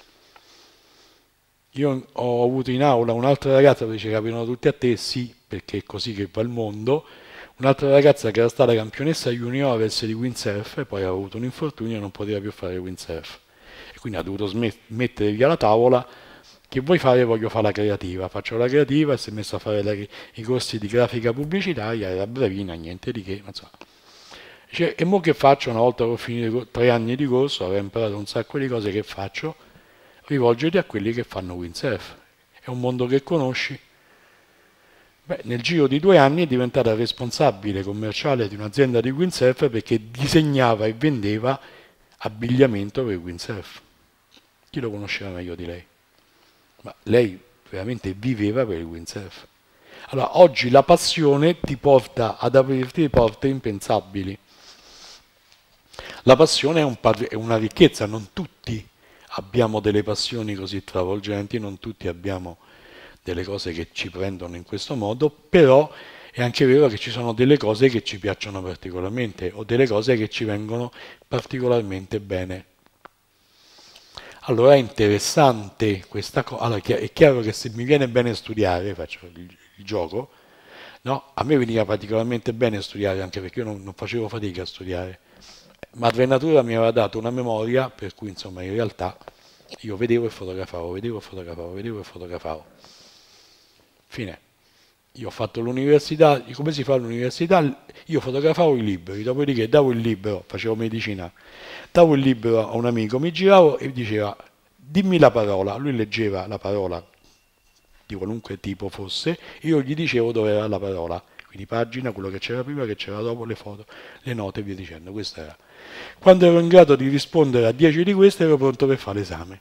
Io ho avuto in aula un'altra ragazza che dice: capitano tutti a te, sì, perché è così che va il mondo. Un'altra ragazza che era stata campionessa juniores di windsurf e poi ha avuto un infortunio e non poteva più fare windsurf. E quindi ha dovuto mettere via la tavola. Che vuoi fare? Voglio fare la creativa. Faccio la creativa e si è messa a fare la, i corsi di grafica pubblicitaria, era bravina, niente di che. Insomma. Cioè, e mo che faccio? Una volta che ho finito tre anni di corso, avrei imparato un sacco di cose, che faccio? Rivolgiti a quelli che fanno windsurf. È un mondo che conosci. Beh, nel giro di due anni è diventata responsabile commerciale di un'azienda di windsurf perché disegnava e vendeva abbigliamento per windsurf. Chi lo conosceva meglio di lei? Ma lei veramente viveva per il windsurf. Allora, oggi la passione ti porta ad aprirti porte impensabili. La passione è, un è una ricchezza, non tutti abbiamo delle passioni così travolgenti, non tutti abbiamo delle cose che ci prendono in questo modo, però è anche vero che ci sono delle cose che ci piacciono particolarmente o delle cose che ci vengono particolarmente bene. Allora è interessante questa cosa. Allora, è chiaro che se mi viene bene studiare, faccio il, il gioco, no? A me veniva particolarmente bene studiare, anche perché io non, non facevo fatica a studiare. Madre Natura mi aveva dato una memoria per cui, insomma, in realtà io vedevo e fotografavo, vedevo e fotografavo, vedevo e fotografavo. Fine. Io ho fatto l'università, come si fa all'università? Io fotografavo i libri, dopodiché davo il libro, facevo medicina, davo il libro a un amico, mi giravo e diceva: dimmi la parola. Lui leggeva la parola di qualunque tipo fosse, io gli dicevo dove era la parola, quindi pagina, quello che c'era prima, che c'era dopo, le foto, le note e via dicendo. Questo era. Quando ero in grado di rispondere a dieci di queste ero pronto per fare l'esame.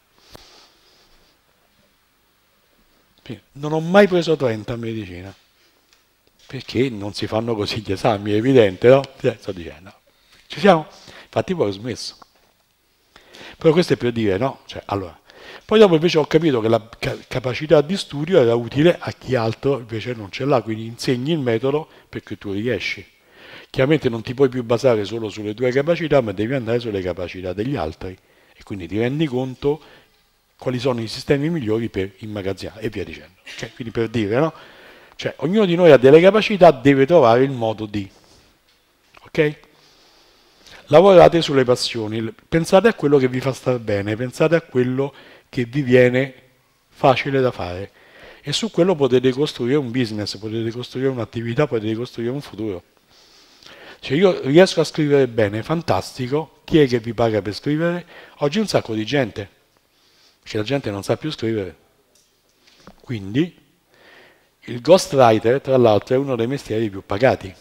Non ho mai preso trenta a medicina, perché non si fanno così gli esami, è evidente, no? Sto dicendo. Ci siamo? Infatti poi ho smesso. Però questo è per dire, no? Cioè, allora. Poi dopo invece ho capito che la ca capacità di studio era utile a chi altro invece non ce l'ha, quindi insegni il metodo perché tu riesci. Chiaramente non ti puoi più basare solo sulle tue capacità, ma devi andare sulle capacità degli altri. E quindi ti rendi conto quali sono i sistemi migliori per immagazzinare e via dicendo. Okay? Quindi per dire, no? Cioè, ognuno di noi ha delle capacità, deve trovare il modo di. Ok? Lavorate sulle passioni, pensate a quello che vi fa star bene, pensate a quello che vi viene facile da fare e su quello potete costruire un business, potete costruire un'attività, potete costruire un futuro. Cioè, io riesco a scrivere bene, fantastico, chi è che vi paga per scrivere? Oggi un sacco di gente. Perché la gente non sa più scrivere. Quindi il ghostwriter, tra l'altro, è uno dei mestieri più pagati.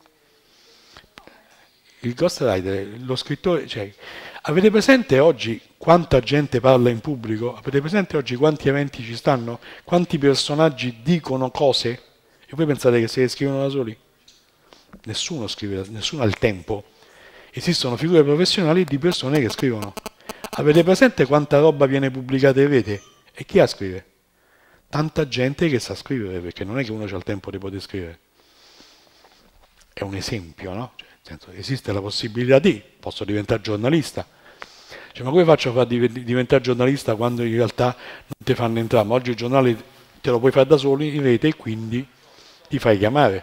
Il ghostwriter, lo scrittore, cioè, avete presente oggi quanta gente parla in pubblico? Avete presente oggi quanti eventi ci stanno? Quanti personaggi dicono cose? E voi pensate che se le scrivono da soli? Nessuno scrive, nessuno ha il tempo. Esistono figure professionali di persone che scrivono. Avete presente quanta roba viene pubblicata in rete? E chi la scrive? Tanta gente che sa scrivere, perché non è che uno ha il tempo di poter scrivere. È un esempio, no? Cioè, nel senso, esiste la possibilità di, posso diventare giornalista. Cioè, ma come faccio a far diventare giornalista quando in realtà non ti fanno entrare? Ma oggi il giornale te lo puoi fare da soli in rete e quindi ti fai chiamare.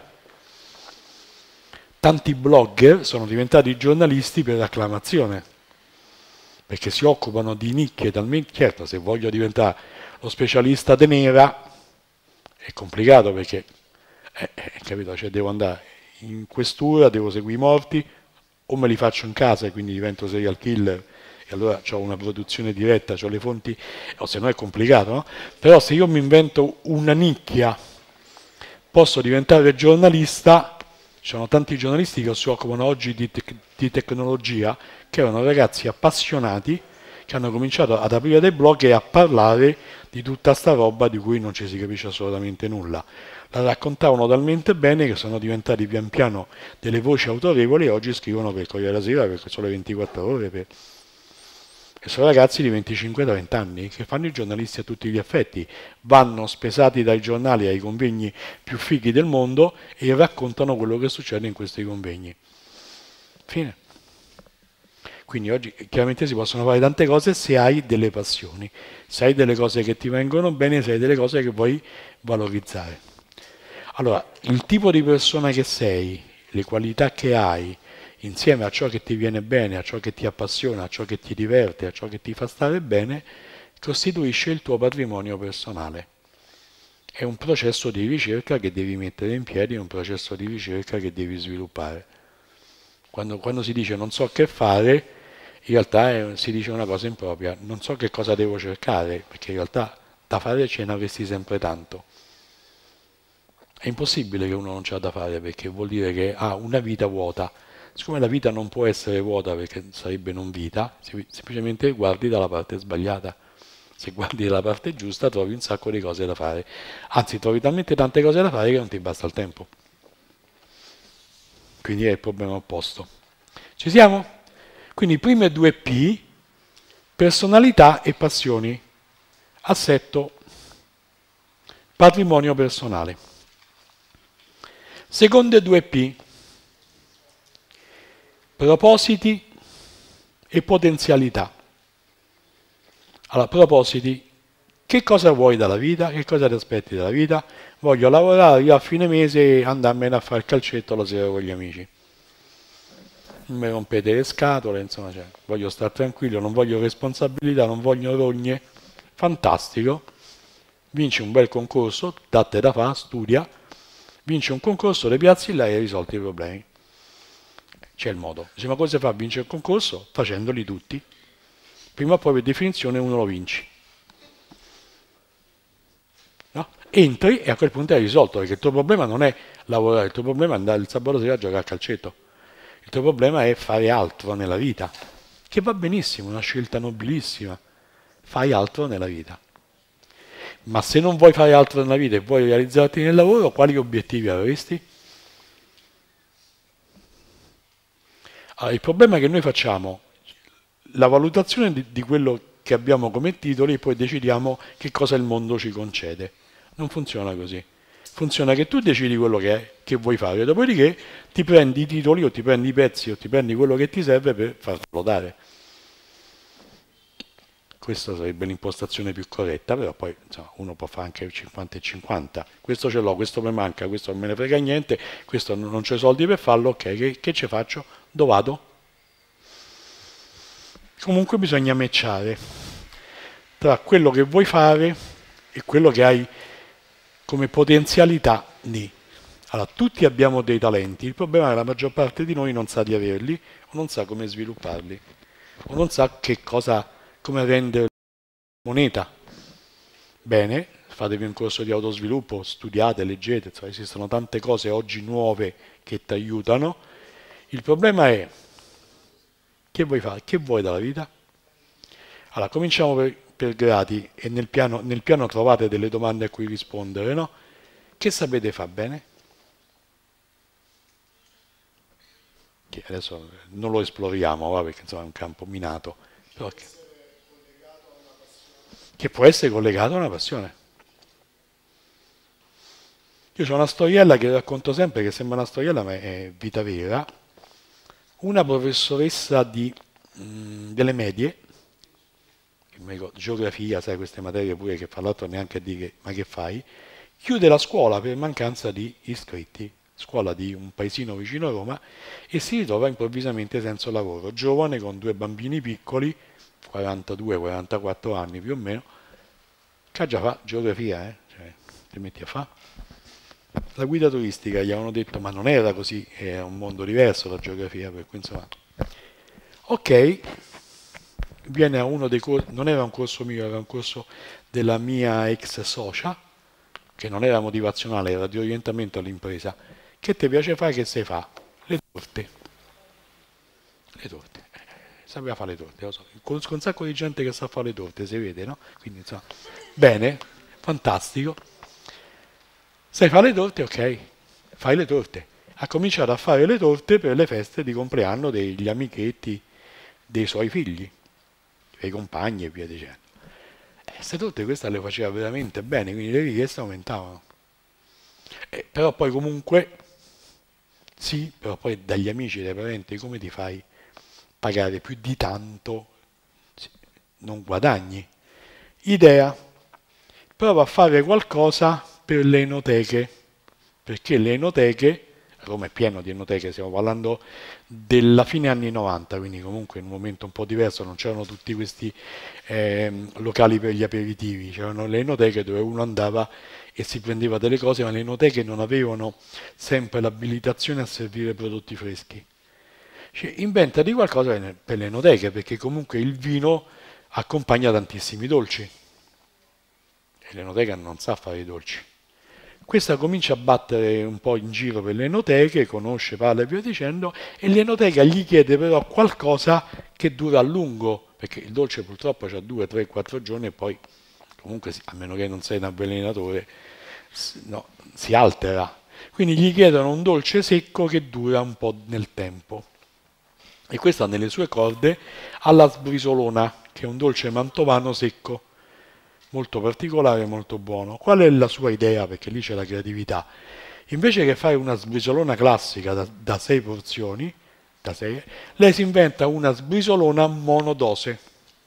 Tanti blogger sono diventati giornalisti per acclamazione, perché si occupano di nicchie talmente. Certo, se voglio diventare lo specialista de nera è complicato, perché eh, eh, capito? Cioè, devo andare in questura, devo seguire i morti, o me li faccio in casa e quindi divento serial killer e allora ho una produzione diretta, ho le fonti, o se no è complicato, no? Però se io mi invento una nicchia posso diventare giornalista. Ci sono tanti giornalisti che si occupano oggi di, te di tecnologia, che erano ragazzi appassionati che hanno cominciato ad aprire dei blog e a parlare di tutta sta roba di cui non ci si capisce assolutamente nulla. La raccontavano talmente bene che sono diventati pian piano delle voci autorevoli e oggi scrivono per Corriere della Sera, per Sole ventiquattro Ore. Per... E sono ragazzi di venticinque trenta anni che fanno i giornalisti a tutti gli effetti, vanno spesati dai giornali ai convegni più fighi del mondo e raccontano quello che succede in questi convegni. Fine. Quindi oggi chiaramente si possono fare tante cose se hai delle passioni, se hai delle cose che ti vengono bene, se hai delle cose che vuoi valorizzare. Allora, il tipo di persona che sei, le qualità che hai, insieme a ciò che ti viene bene, a ciò che ti appassiona, a ciò che ti diverte, a ciò che ti fa stare bene, costituisce il tuo patrimonio personale. È un processo di ricerca che devi mettere in piedi, è un processo di ricerca che devi sviluppare. Quando, quando si dice non so che fare, in realtà è, si dice una cosa impropria, non so che cosa devo cercare, perché in realtà da fare ce ne avresti sempre tanto. È impossibile che uno non ce l'ha da fare, perché vuol dire che ha una vita vuota. Siccome la vita non può essere vuota perché sarebbe non vita, semplicemente guardi dalla parte sbagliata. Se guardi dalla parte giusta trovi un sacco di cose da fare. Anzi, trovi talmente tante cose da fare che non ti basta il tempo. Quindi è il problema opposto. Ci siamo? Quindi prime due P, personalità e passioni. Assetto, patrimonio personale. Seconde due P, propositi e potenzialità. Allora, propositi, che cosa vuoi dalla vita? Che cosa ti aspetti dalla vita? Voglio lavorare io a fine mese e andarmene a fare il calcetto la sera con gli amici. Non mi rompete le scatole, insomma, cioè, voglio stare tranquillo, non voglio responsabilità, non voglio rogne. Fantastico. Vinci un bel concorso, datte da fare, studia, vinci un concorso, le piazzi là e hai risolto i problemi. C'è il modo. Dice, ma cosa si fa a vincere il concorso? Facendoli tutti. Prima o poi per definizione uno lo vinci. No? Entri e a quel punto hai risolto, perché il tuo problema non è lavorare, il tuo problema è andare il sabato sera a giocare a calcetto. Il tuo problema è fare altro nella vita, che va benissimo, una scelta nobilissima. Fai altro nella vita. Ma se non vuoi fare altro nella vita e vuoi realizzarti nel lavoro, quali obiettivi avresti? Allora, il problema è che noi facciamo la valutazione di, di quello che abbiamo come titoli e poi decidiamo che cosa il mondo ci concede. Non funziona così. Funziona che tu decidi quello che, è, che vuoi fare, dopodiché ti prendi i titoli o ti prendi i pezzi o ti prendi quello che ti serve per farlo dare. Questa sarebbe l'impostazione più corretta, però poi insomma, uno può fare anche il cinquanta e cinquanta. Questo ce l'ho, questo mi manca, questo non me ne frega niente, questo non c'ho i soldi per farlo, ok, che, che ci faccio? Dove vado? Comunque bisogna matchare tra quello che vuoi fare e quello che hai come potenzialità di. Allora, tutti abbiamo dei talenti, il problema è che la maggior parte di noi non sa di averli, o non sa come svilupparli, o non sa che cosa, come rendere moneta. Bene, fatevi un corso di autosviluppo, studiate, leggete, insomma, esistono tante cose oggi nuove che ti aiutano. Il problema è, che vuoi fare? Che vuoi dalla vita? Allora, cominciamo per, per gradi e nel piano, nel piano trovate delle domande a cui rispondere, no? Che sapete fare bene? Che adesso non lo esploriamo, va, perché insomma è un campo minato, però che, che può essere collegato a una passione. Io ho una storiella che racconto sempre, che sembra una storiella ma è vita vera. Una professoressa di, mh, delle medie, geografia, sai, queste materie pure che fra l'altro neanche a dire ma che fai, chiude la scuola per mancanza di iscritti, scuola di un paesino vicino a Roma, e si ritrova improvvisamente senza lavoro, giovane con due bambini piccoli, quarantadue quarantaquattro anni più o meno, che già fa geografia, eh? Cioè, ti metti a fare. La guida turistica gli avevano detto ma non era così, era un mondo diverso la geografia, per cui insomma. Ok, viene a uno dei corsi, non era un corso mio, era un corso della mia ex socia, che non era motivazionale, era di orientamento all'impresa. Che ti piace fare, che sai fa? Le torte. Le torte. Eh, sapeva fare le torte, lo so. Conosco un sacco di gente che sa fare le torte, si vede, no? Quindi insomma, bene, fantastico. Sai fare le torte? Ok, fai le torte. Ha cominciato a fare le torte per le feste di compleanno degli amichetti dei suoi figli. per i compagni e via dicendo. Queste torte questa le faceva veramente bene, quindi le richieste aumentavano. Eh, però poi comunque, sì, però poi dagli amici, dai parenti, come ti fai pagare più di tanto? Non guadagni. Idea, prova a fare qualcosa per le enoteche, perché le enoteche, Roma è pieno di enoteche, stiamo parlando della fine anni novanta, quindi comunque in un momento un po' diverso, non c'erano tutti questi eh, locali per gli aperitivi, c'erano le enoteche dove uno andava e si prendeva delle cose, ma le enoteche non avevano sempre l'abilitazione a servire prodotti freschi. Cioè, inventati qualcosa per le enoteche, perché comunque il vino accompagna tantissimi dolci e l'enoteca non sa fare i dolci. Questa comincia a battere un po' in giro per le enoteche, conosce, parla e via dicendo, e l'enoteca gli chiede però qualcosa che dura a lungo, perché il dolce purtroppo ha due, tre, quattro giorni e poi comunque, a meno che non sei un avvelenatore, no, si altera. Quindi gli chiedono un dolce secco che dura un po' nel tempo. E questa nelle sue corde ha la sbrisolona, che è un dolce mantovano secco, molto particolare, molto buono. Qual è la sua idea? Perché lì c'è la creatività. Invece che fare una sbrisolona classica da, da sei porzioni, da sei, lei si inventa una sbrisolona monodose,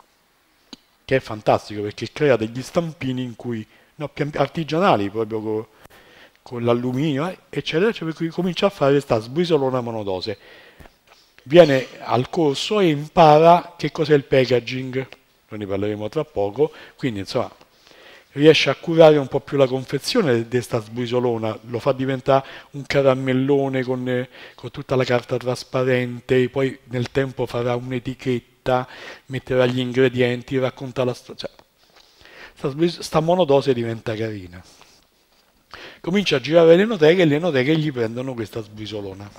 che è fantastico perché crea degli stampini in cui, no, artigianali, proprio con, con l'alluminio, eh, eccetera, cioè per cui comincia a fare questa sbrisolona monodose. Viene al corso e impara che cos'è il packaging, noi ne parleremo tra poco, quindi insomma riesce a curare un po' più la confezione di questa sbrisolona, lo fa diventare un caramellone con, eh, con tutta la carta trasparente, poi nel tempo farà un'etichetta, metterà gli ingredienti, racconta la storia. Cioè, sta monodose diventa carina. Comincia a girare le enoteche e le enoteche gli prendono questa sbrisolona.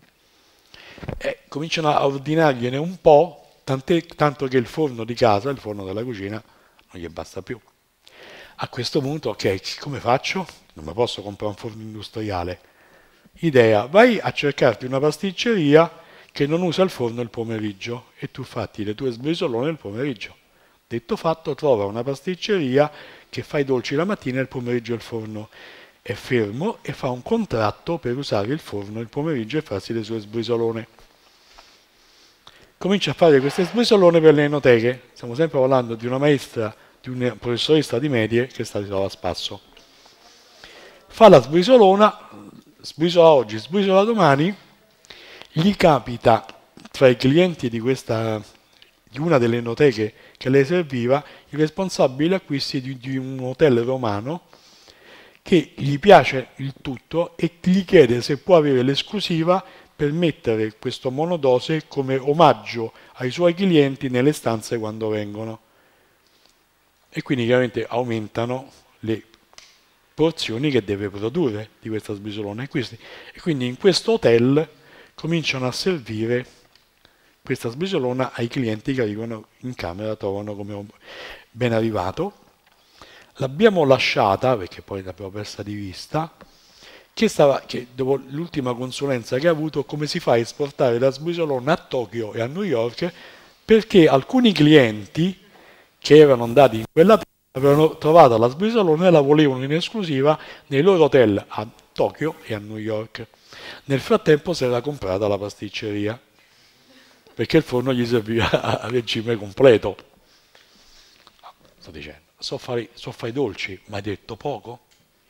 E cominciano a ordinargliene un po', tant'è, tanto che il forno di casa, il forno della cucina, non gli basta più. A questo punto, ok, come faccio? Non mi posso comprare un forno industriale. Idea, vai a cercarti una pasticceria che non usa il forno il pomeriggio e tu fatti le tue sbrisolone il pomeriggio. Detto fatto, trova una pasticceria che fa i dolci la mattina e il pomeriggio il forno è fermo e fa un contratto per usare il forno il pomeriggio e farsi le sue sbrisolone. Comincia a fare queste sbrisolone per le enoteche. Stiamo sempre parlando di una maestra, di un professoressa di medie che sta di a spasso. Fa la sbrisolona, sbrisola oggi, sbrisola domani, gli capita tra i clienti di, questa, di una delle enoteche che le serviva il responsabile acquisti di, di un hotel romano che gli piace il tutto e gli chiede se può avere l'esclusiva per mettere questo monodose come omaggio ai suoi clienti nelle stanze quando vengono. E quindi chiaramente aumentano le porzioni che deve produrre di questa sbrisolona. E, questi, e quindi in questo hotel cominciano a servire questa sbrisolona ai clienti che arrivano in camera, trovano come ben arrivato. L'abbiamo lasciata, perché poi l'abbiamo persa di vista, che, stava, che dopo l'ultima consulenza che ha avuto, come si fa a esportare la sbrisolona a Tokyo e a New York, perché alcuni clienti che erano andati in quella terra avevano trovato la sbrisolona e la volevano in esclusiva nei loro hotel a Tokyo e a New York. Nel frattempo si era comprata la pasticceria, perché il forno gli serviva a regime completo. Sto dicendo. So fare, so fare i dolci, ma hai detto poco?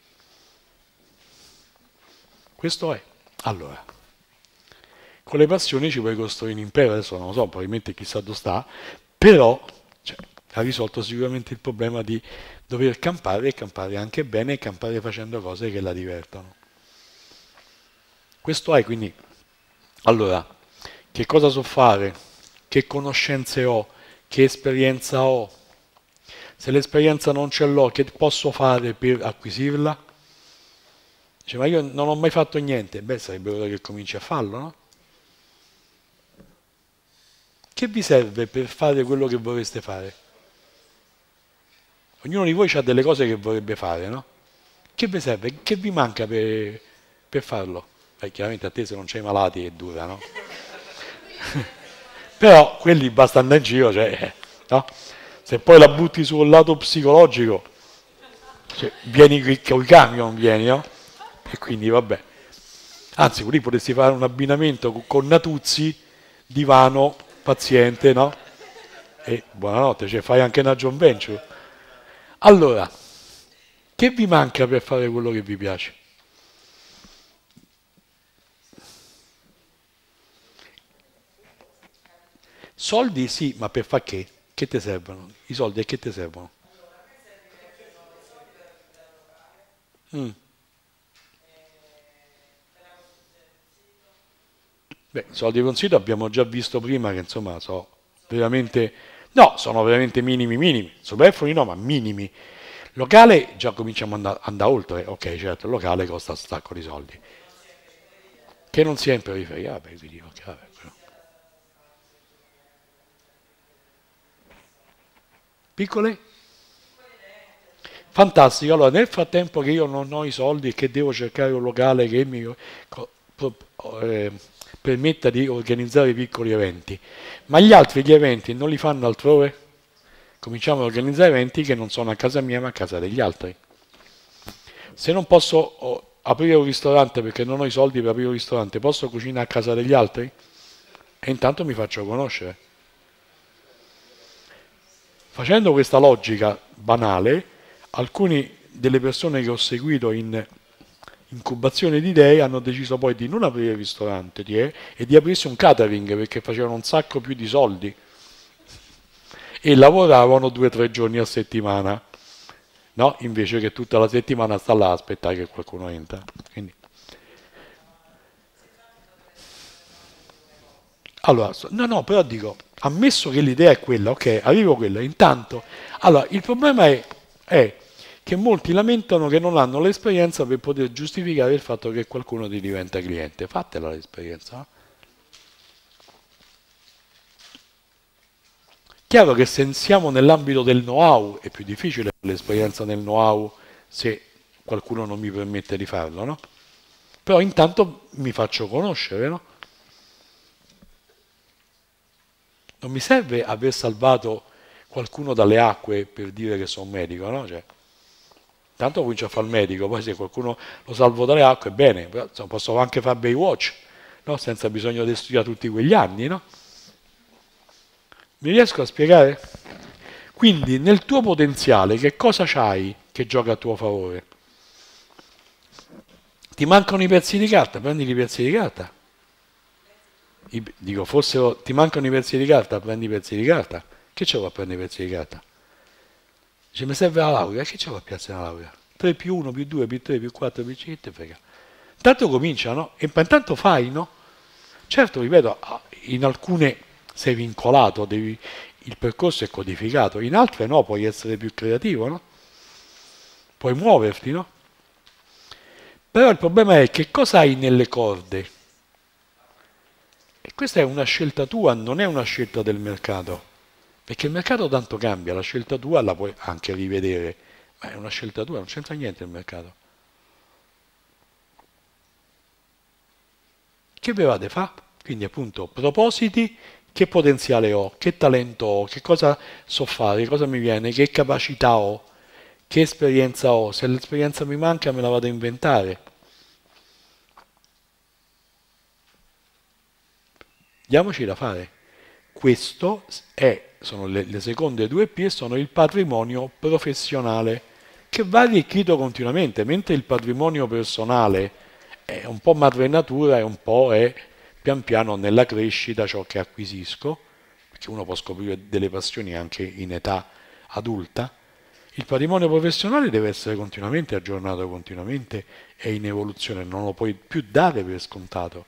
Questo è. Allora, con le passioni ci puoi costruire un impero, adesso non lo so, probabilmente chissà dove sta, però cioè, ha risolto sicuramente il problema di dover campare e campare anche bene e campare facendo cose che la divertono. Questo è, quindi, allora, che cosa so fare? Che conoscenze ho? Che esperienza ho? Se l'esperienza non ce l'ho, che posso fare per acquisirla? Dice, ma io non ho mai fatto niente. Beh, sarebbe ora che cominci a farlo, no? Che vi serve per fare quello che vorreste fare? Ognuno di voi ha delle cose che vorrebbe fare, no? Che vi serve? Che vi manca per, per farlo? Beh, chiaramente a te se non c'hai malati è dura, no? Però quelli basta andare in giro, cioè, no? Se poi la butti sul lato psicologico, cioè, vieni con i camion, vieni, no? E quindi vabbè. Anzi, lì potresti fare un abbinamento con, con Natuzzi, divano, paziente, no? E buonanotte, cioè fai anche una joint venture. Allora, che vi manca per fare quello che vi piace? Soldi sì, ma per fare che? Che ti servono? I soldi a che ti servono? Mm. Beh, i soldi per un sito abbiamo già visto prima che insomma so veramente, no, sono veramente minimi minimi, superflui no, ma minimi. Locale già cominciamo ad andare, andare oltre, ok, certo, il locale costa un sacco di soldi. Che non sia in periferia, vabbè, quindi, ok, vabbè. Piccole? Fantastico, allora nel frattempo che io non ho i soldi e che devo cercare un locale che mi eh, permetta di organizzare piccoli eventi, ma gli altri gli eventi non li fanno altrove? Cominciamo ad organizzare eventi che non sono a casa mia ma a casa degli altri. Se non posso oh, aprire un ristorante perché non ho i soldi per aprire un ristorante, posso cucinare a casa degli altri? E intanto mi faccio conoscere. Facendo questa logica banale, alcune delle persone che ho seguito in incubazione di idee hanno deciso poi di non aprire il ristorante di, eh, e di aprirsi un catering perché facevano un sacco più di soldi e lavoravano due o tre giorni a settimana, no? Invece che tutta la settimana sta là a aspettare che qualcuno entra. Quindi. Allora, no, no, però dico, ammesso che l'idea è quella, ok, arrivo a quella, intanto, allora, il problema è, è che molti lamentano che non hanno l'esperienza per poter giustificare il fatto che qualcuno ti diventa cliente. Fatela l'esperienza. No? Chiaro che se siamo nell'ambito del know-how è più difficile l'esperienza nel know-how se qualcuno non mi permette di farlo, no? Però intanto mi faccio conoscere, no? Non mi serve aver salvato qualcuno dalle acque per dire che sono medico, no? Cioè, tanto comincio a fare il medico, poi se qualcuno lo salvo dalle acque, bene, però, insomma, posso anche fare Baywatch, no? Senza bisogno di studiare tutti quegli anni, no? Mi riesco a spiegare? Quindi nel tuo potenziale che cosa c'hai che gioca a tuo favore? Ti mancano i pezzi di carta, prendi i pezzi di carta. I, dico, forse ti mancano i pezzi di carta, prendi i pezzi di carta. Che c'è a prendere i pezzi di carta? Dice, mi serve la laurea, che c'è a piazza la laurea? tre più uno, più due, più tre, più quattro, più cinque, che te frega. Intanto comincia, no? E intanto fai, no? Certo, ripeto, in alcune sei vincolato, devi, il percorso è codificato, in altre no, puoi essere più creativo, no? Puoi muoverti, no? Però il problema è che cosa hai nelle corde? E questa è una scelta tua, non è una scelta del mercato, perché il mercato tanto cambia, la scelta tua la puoi anche rivedere, ma è una scelta tua, non c'entra niente il mercato. Che vi vate fa? Quindi appunto propositi, che potenziale ho, che talento ho, che cosa so fare, cosa mi viene, che capacità ho, che esperienza ho, se l'esperienza mi manca me la vado a inventare. Diamoci da fare. Questo è, sono le, le seconde due P e sono il patrimonio professionale che va arricchito continuamente, mentre il patrimonio personale è un po' madre natura e un po' è pian piano nella crescita ciò che acquisisco, perché uno può scoprire delle passioni anche in età adulta. Il patrimonio professionale deve essere continuamente aggiornato, continuamente è in evoluzione, non lo puoi più dare per scontato.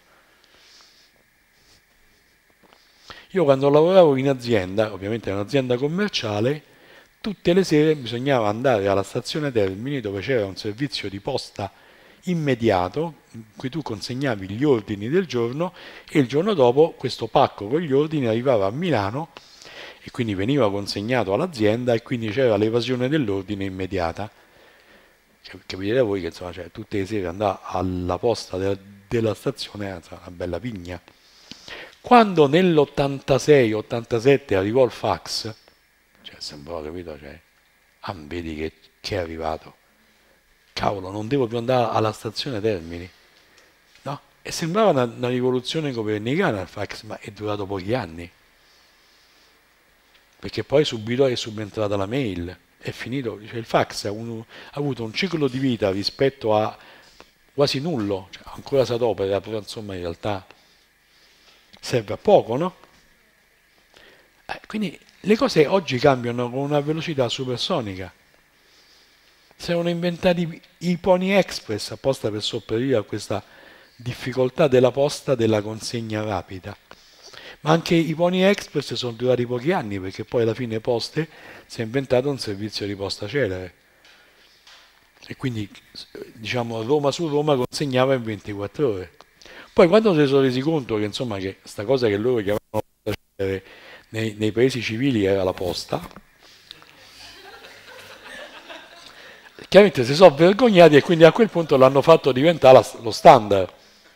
Io quando lavoravo in azienda, ovviamente in un'azienda commerciale, tutte le sere bisognava andare alla stazione Termini dove c'era un servizio di posta immediato in cui tu consegnavi gli ordini del giorno e il giorno dopo questo pacco con gli ordini arrivava a Milano e quindi veniva consegnato all'azienda e quindi c'era l'evasione dell'ordine immediata. Capite voi che insomma, cioè, tutte le sere andare alla posta della, della stazione è una bella pigna. Quando nell'ottantasei ottantasette arrivò il fax, Cioè, sembrava, capito? Cioè, ah, vedi che, che è arrivato. Cavolo, non devo più andare alla stazione Termini. No? E sembrava una, una rivoluzione copernicana il fax, ma è durato pochi anni. Perché poi subito è subentrata la mail, è finito. Cioè, il fax ha, un, ha avuto un ciclo di vita rispetto a quasi nullo, cioè, ancora si adopera, però insomma in realtà serve a poco, no? Eh, quindi le cose oggi cambiano con una velocità supersonica. Si erano inventati i Pony Express apposta per sopperire a questa difficoltà della posta della consegna rapida. Ma anche i Pony Express sono durati pochi anni, perché poi alla fine Poste si è inventato un servizio di posta celere. E quindi, diciamo, Roma su Roma consegnava in ventiquattro ore. Poi quando si sono resi conto che, insomma, che sta cosa che loro chiamavano posta celere nei, nei paesi civili era la posta, chiaramente si sono vergognati e quindi a quel punto l'hanno fatto diventare la, lo standard.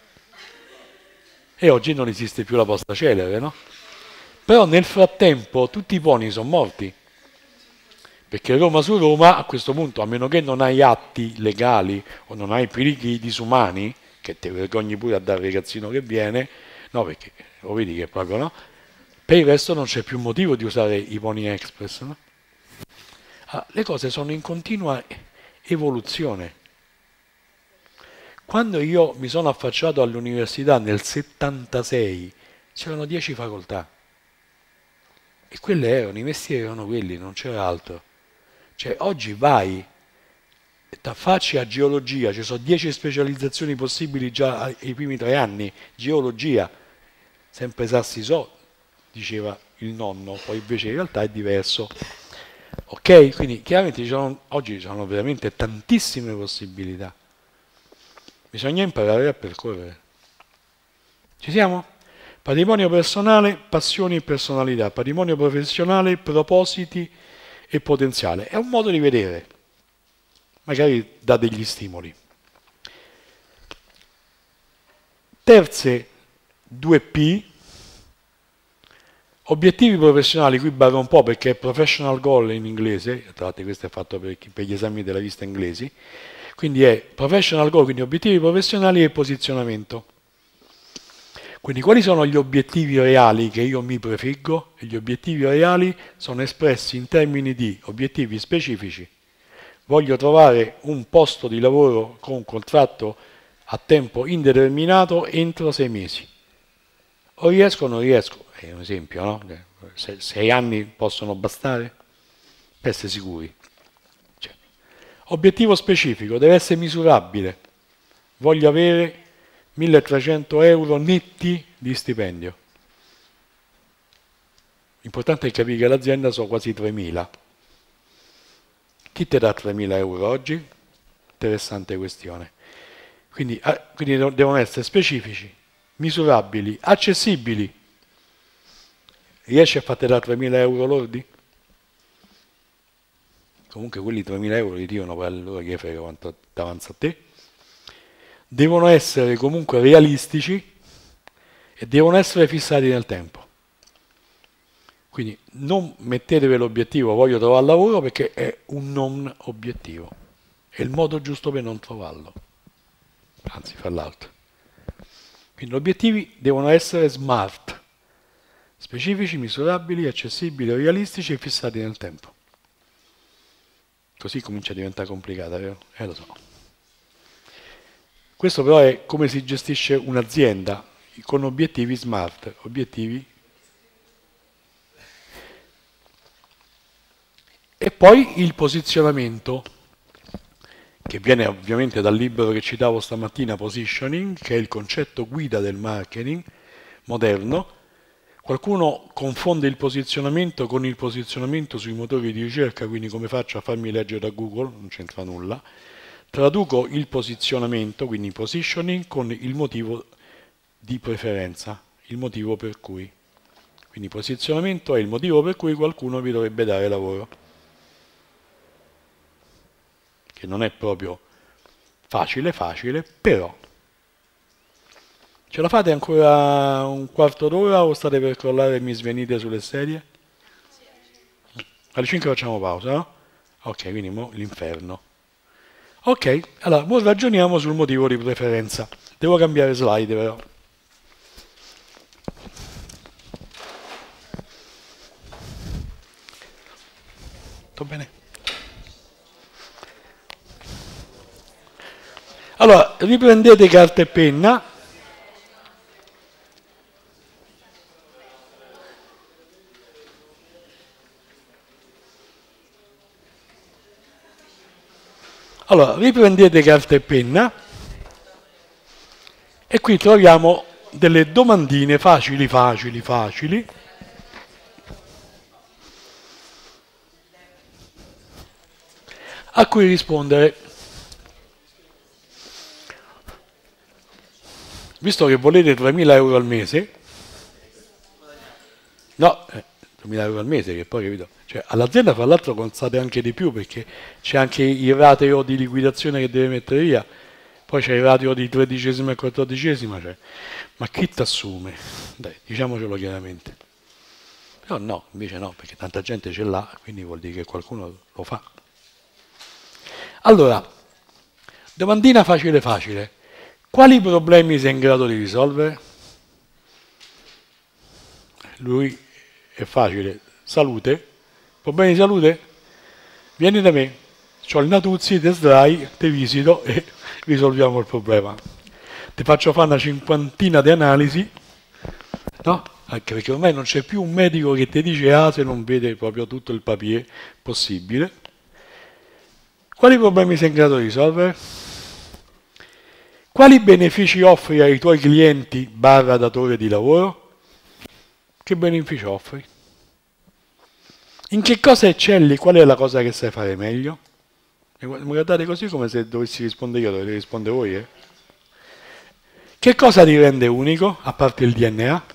E oggi non esiste più la posta celere, no? Però nel frattempo tutti i poni sono morti. Perché Roma su Roma a questo punto, a meno che non hai atti legali o non hai pericoli disumani, che ti vergogni pure a dare il ragazzino che viene, no, perché lo vedi che proprio no, per il resto non c'è più motivo di usare i Pony Express, no? Allora, le cose sono in continua evoluzione. Quando io mi sono affacciato all'università nel settantasei c'erano dieci facoltà e quelle erano, i mestieri erano quelli, non c'era altro. Cioè oggi vai e ti affacci a geologia, ci sono dieci specializzazioni possibili già ai primi tre anni, geologia, sempre sassi so, diceva il nonno, poi invece in realtà è diverso. Ok? Quindi chiaramente ci sono, oggi ci sono veramente tantissime possibilità. Bisogna imparare a percorrere. Ci siamo? Patrimonio personale, passioni e personalità. Patrimonio professionale, propositi e potenziale. È un modo di vedere. Magari dà degli stimoli. Terze, due P. Obiettivi professionali, qui barro un po' perché è professional goal in inglese, tra l'altro questo è fatto per, per gli esami della vista inglesi. Quindi è professional goal, quindi obiettivi professionali e posizionamento. Quindi quali sono gli obiettivi reali che io mi prefiggo? E gli obiettivi reali sono espressi in termini di obiettivi specifici. Voglio trovare un posto di lavoro con un contratto a tempo indeterminato entro sei mesi. O riesco o non riesco, è un esempio, no? Se, sei anni possono bastare? Per essere sicuri. Obiettivo specifico, deve essere misurabile. Voglio avere milletrecento euro netti di stipendio. L'importante è capire che l'azienda sono quasi tremila. Chi ti dà tremila euro oggi? Interessante questione. Quindi, quindi devono essere specifici, misurabili, accessibili. Riesci a farti da tremila euro lordi? Comunque quelli tremila euro li tirano per allora che frega quanto avanza a te. Devono essere comunque realistici e devono essere fissati nel tempo. Quindi non mettetevi l'obiettivo voglio trovare lavoro perché è un non obiettivo. È il modo giusto per non trovarlo. Anzi, fra l'altro. Quindi gli obiettivi devono essere smart, specifici, misurabili, accessibili, realistici e fissati nel tempo. Così comincia a diventare complicata, vero? Eh, lo so. Questo però è come si gestisce un'azienda, con obiettivi smart, obiettivi. E poi il posizionamento, che viene ovviamente dal libro che citavo stamattina, Positioning, che è il concetto guida del marketing moderno. Qualcuno confonde il posizionamento con il posizionamento sui motori di ricerca, quindi come faccio a farmi leggere da Google? Non c'entra nulla. Traduco il posizionamento, quindi positioning, con il motivo di preferenza, il motivo per cui. Quindi posizionamento è il motivo per cui qualcuno vi dovrebbe dare lavoro. Che non è proprio facile, facile, però. Ce la fate ancora un quarto d'ora o state per crollare e mi svenite sulle sedie? Alle cinque facciamo pausa, no? Ok, quindi mo l'inferno. Ok, allora, ora ragioniamo sul motivo di preferenza. Devo cambiare slide però. Tutto bene? Allora, riprendete carta e penna. Allora, riprendete carta e penna e qui troviamo delle domandine facili, facili, facili. A cui rispondere. Visto che volete tremila euro al mese, no, eh, tremila euro al mese, che poi capito, cioè all'azienda fra l'altro constate anche di più perché c'è anche il rateo di liquidazione che deve mettere via, poi c'è il rateo di tredicesima e quattordicesima, cioè, ma chi ti assume? Dai, diciamocelo chiaramente. Però no, invece no, perché tanta gente ce l'ha, quindi vuol dire che qualcuno lo fa. Allora, domandina facile facile. Quali problemi sei in grado di risolvere? Lui è facile. Salute. Problemi di salute? Vieni da me. C'ho il Natuzzi, te sdrai, te visito e risolviamo il problema. Ti faccio fare una cinquantina di analisi, no? Anche perché ormai non c'è più un medico che ti dice A se non vede proprio tutto il papier possibile. Quali problemi sei in grado di risolvere? Quali benefici offri ai tuoi clienti barra datore di lavoro? Che benefici offri? In che cosa eccelli? Qual è la cosa che sai fare meglio? Mi guardate così come se dovessi rispondere io, dovete rispondere voi. Eh? Che cosa ti rende unico, a parte il D N A?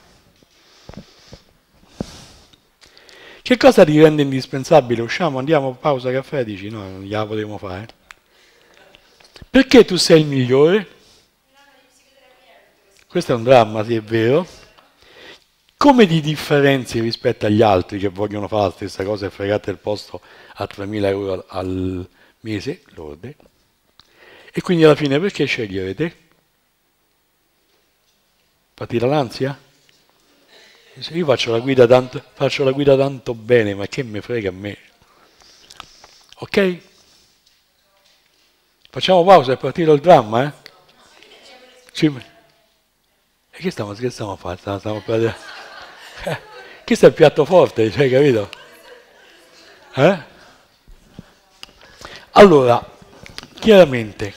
Che cosa ti rende indispensabile? Usciamo, andiamo, pausa, caffè, dici no, non gliela potremo fare. Perché tu sei il migliore? Questo è un dramma, sì, è vero. Come ti differenzi rispetto agli altri che vogliono fare la stessa cosa e fregate il posto a tremila euro al mese, lorde? E quindi alla fine perché scegliere te? Partire l'ansia? Io faccio la guida tanto, faccio la guida tanto bene, ma che me frega a me? Ok? Facciamo pausa e partire il dramma, eh? Ci... E che stiamo, che stiamo a fare? Stiamo, stiamo a eh, questo è il piatto forte, cioè, capito? Eh? Allora, chiaramente,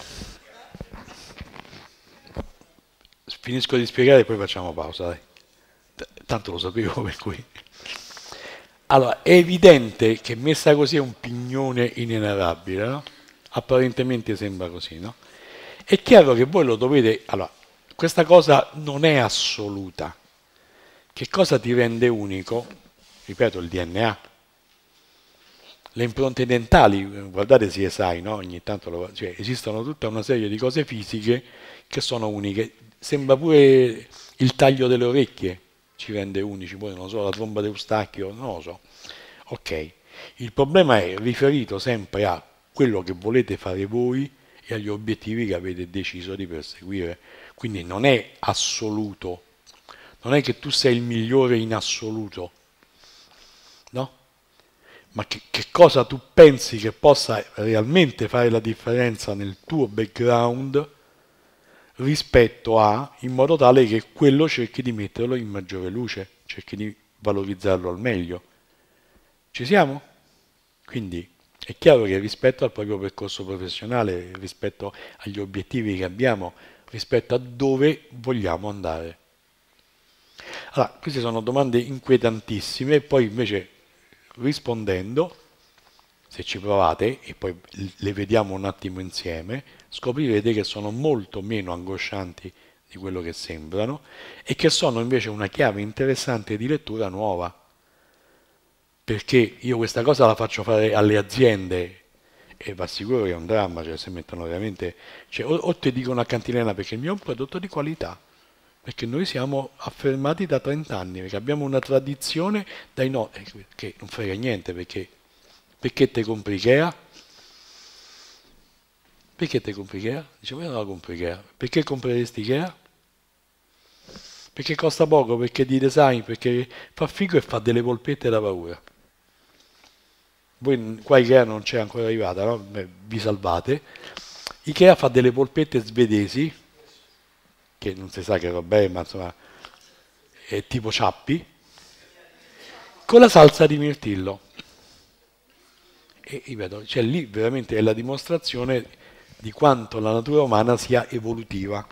finisco di spiegare e poi facciamo pausa, dai. Tanto lo sapevo, per cui... Allora, è evidente che messa così è un pignone inenarrabile, no? Apparentemente sembra così, no? È chiaro che voi lo dovete... Allora, questa cosa non è assoluta. Che cosa ti rende unico? Ripeto, il D N A. Le impronte dentali, guardate C S I, no? Ogni tanto lo, cioè, esistono tutta una serie di cose fisiche che sono uniche. Sembra pure il taglio delle orecchie ci rende unici, poi non so, la tromba d'Eustachio, non lo so. Ok, il problema è riferito sempre a quello che volete fare voi e agli obiettivi che avete deciso di perseguire. Quindi non è assoluto, non è che tu sei il migliore in assoluto, no? Ma che, che cosa tu pensi che possa realmente fare la differenza nel tuo background rispetto a, in modo tale che quello cerchi di metterlo in maggiore luce, cerchi di valorizzarlo al meglio. Ci siamo? Quindi è chiaro che rispetto al proprio percorso professionale, rispetto agli obiettivi che abbiamo, rispetto a dove vogliamo andare. Allora, queste sono domande inquietantissime e poi invece rispondendo, se ci provate e poi le vediamo un attimo insieme, scoprirete che sono molto meno angoscianti di quello che sembrano e che sono invece una chiave interessante di lettura nuova. Perché io questa cosa la faccio fare alle aziende e vi assicuro che è un dramma, cioè se mettono veramente... Cioè, o, o ti dicono a cantilena perché il mio è un prodotto di qualità, perché noi siamo affermati da trenta anni, perché abbiamo una tradizione dai no, che non frega niente, perché Perché te compri Ikea? Perché te compri Ikea? Dice, ma io non la compro Ikea. Perché compreresti Ikea? Perché costa poco, perché di design, perché fa figo e fa delle polpette da paura. Voi qua Ikea non c'è ancora arrivata, no? Beh, vi salvate. Ikea fa delle polpette svedesi, che non si sa che roba è, ma insomma è tipo ciappi, con la salsa di mirtillo. E ripeto, cioè lì veramente è la dimostrazione di quanto la natura umana sia evolutiva.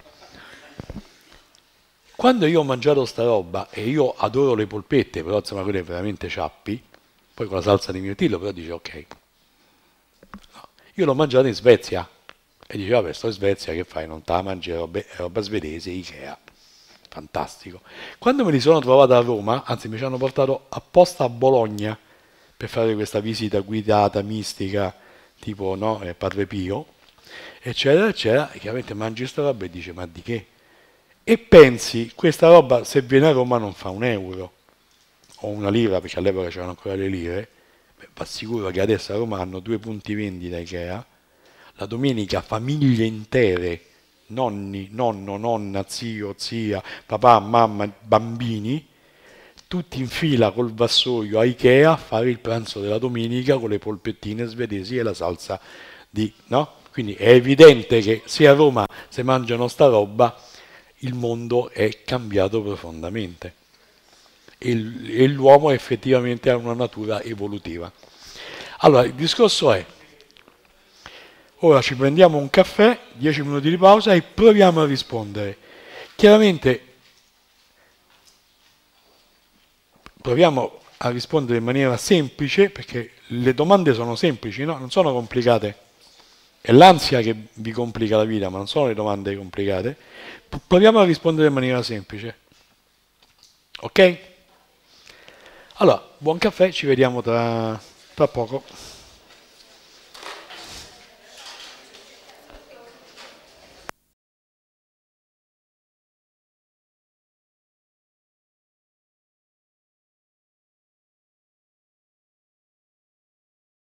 Quando io ho mangiato sta roba, e io adoro le polpette, però insomma quelle veramente ciappi, poi con la salsa di mirtillo, però dice ok. No. Io l'ho mangiato in Svezia e dice vabbè, sto in Svezia, che fai? Non te la mangi, è roba, è roba svedese, Ikea. Fantastico. Quando me li sono trovato a Roma, anzi mi ci hanno portato apposta a Bologna per fare questa visita guidata, mistica, tipo no, Padre Pio, eccetera, eccetera, e chiaramente mangi sta roba e dice ma di che? E pensi, questa roba se viene a Roma non fa un euro o una lira, perché all'epoca c'erano ancora le lire. Beh, va sicuro che adesso a Roma hanno due punti vendita Ikea, la domenica famiglie intere, nonni, nonno, nonna, zio, zia, papà, mamma, bambini, tutti in fila col vassoio a Ikea a fare il pranzo della domenica con le polpettine svedesi e la salsa di, no? Quindi è evidente che se a Roma si mangiano sta roba, il mondo è cambiato profondamente e l'uomo effettivamente ha una natura evolutiva. Allora, il discorso è, ora ci prendiamo un caffè, dieci minuti di pausa e proviamo a rispondere. Chiaramente proviamo a rispondere in maniera semplice, perché le domande sono semplici, no? Non sono complicate. È l'ansia che vi complica la vita, ma non sono le domande complicate. Proviamo a rispondere in maniera semplice. Ok? Allora, buon caffè, ci vediamo tra, tra poco.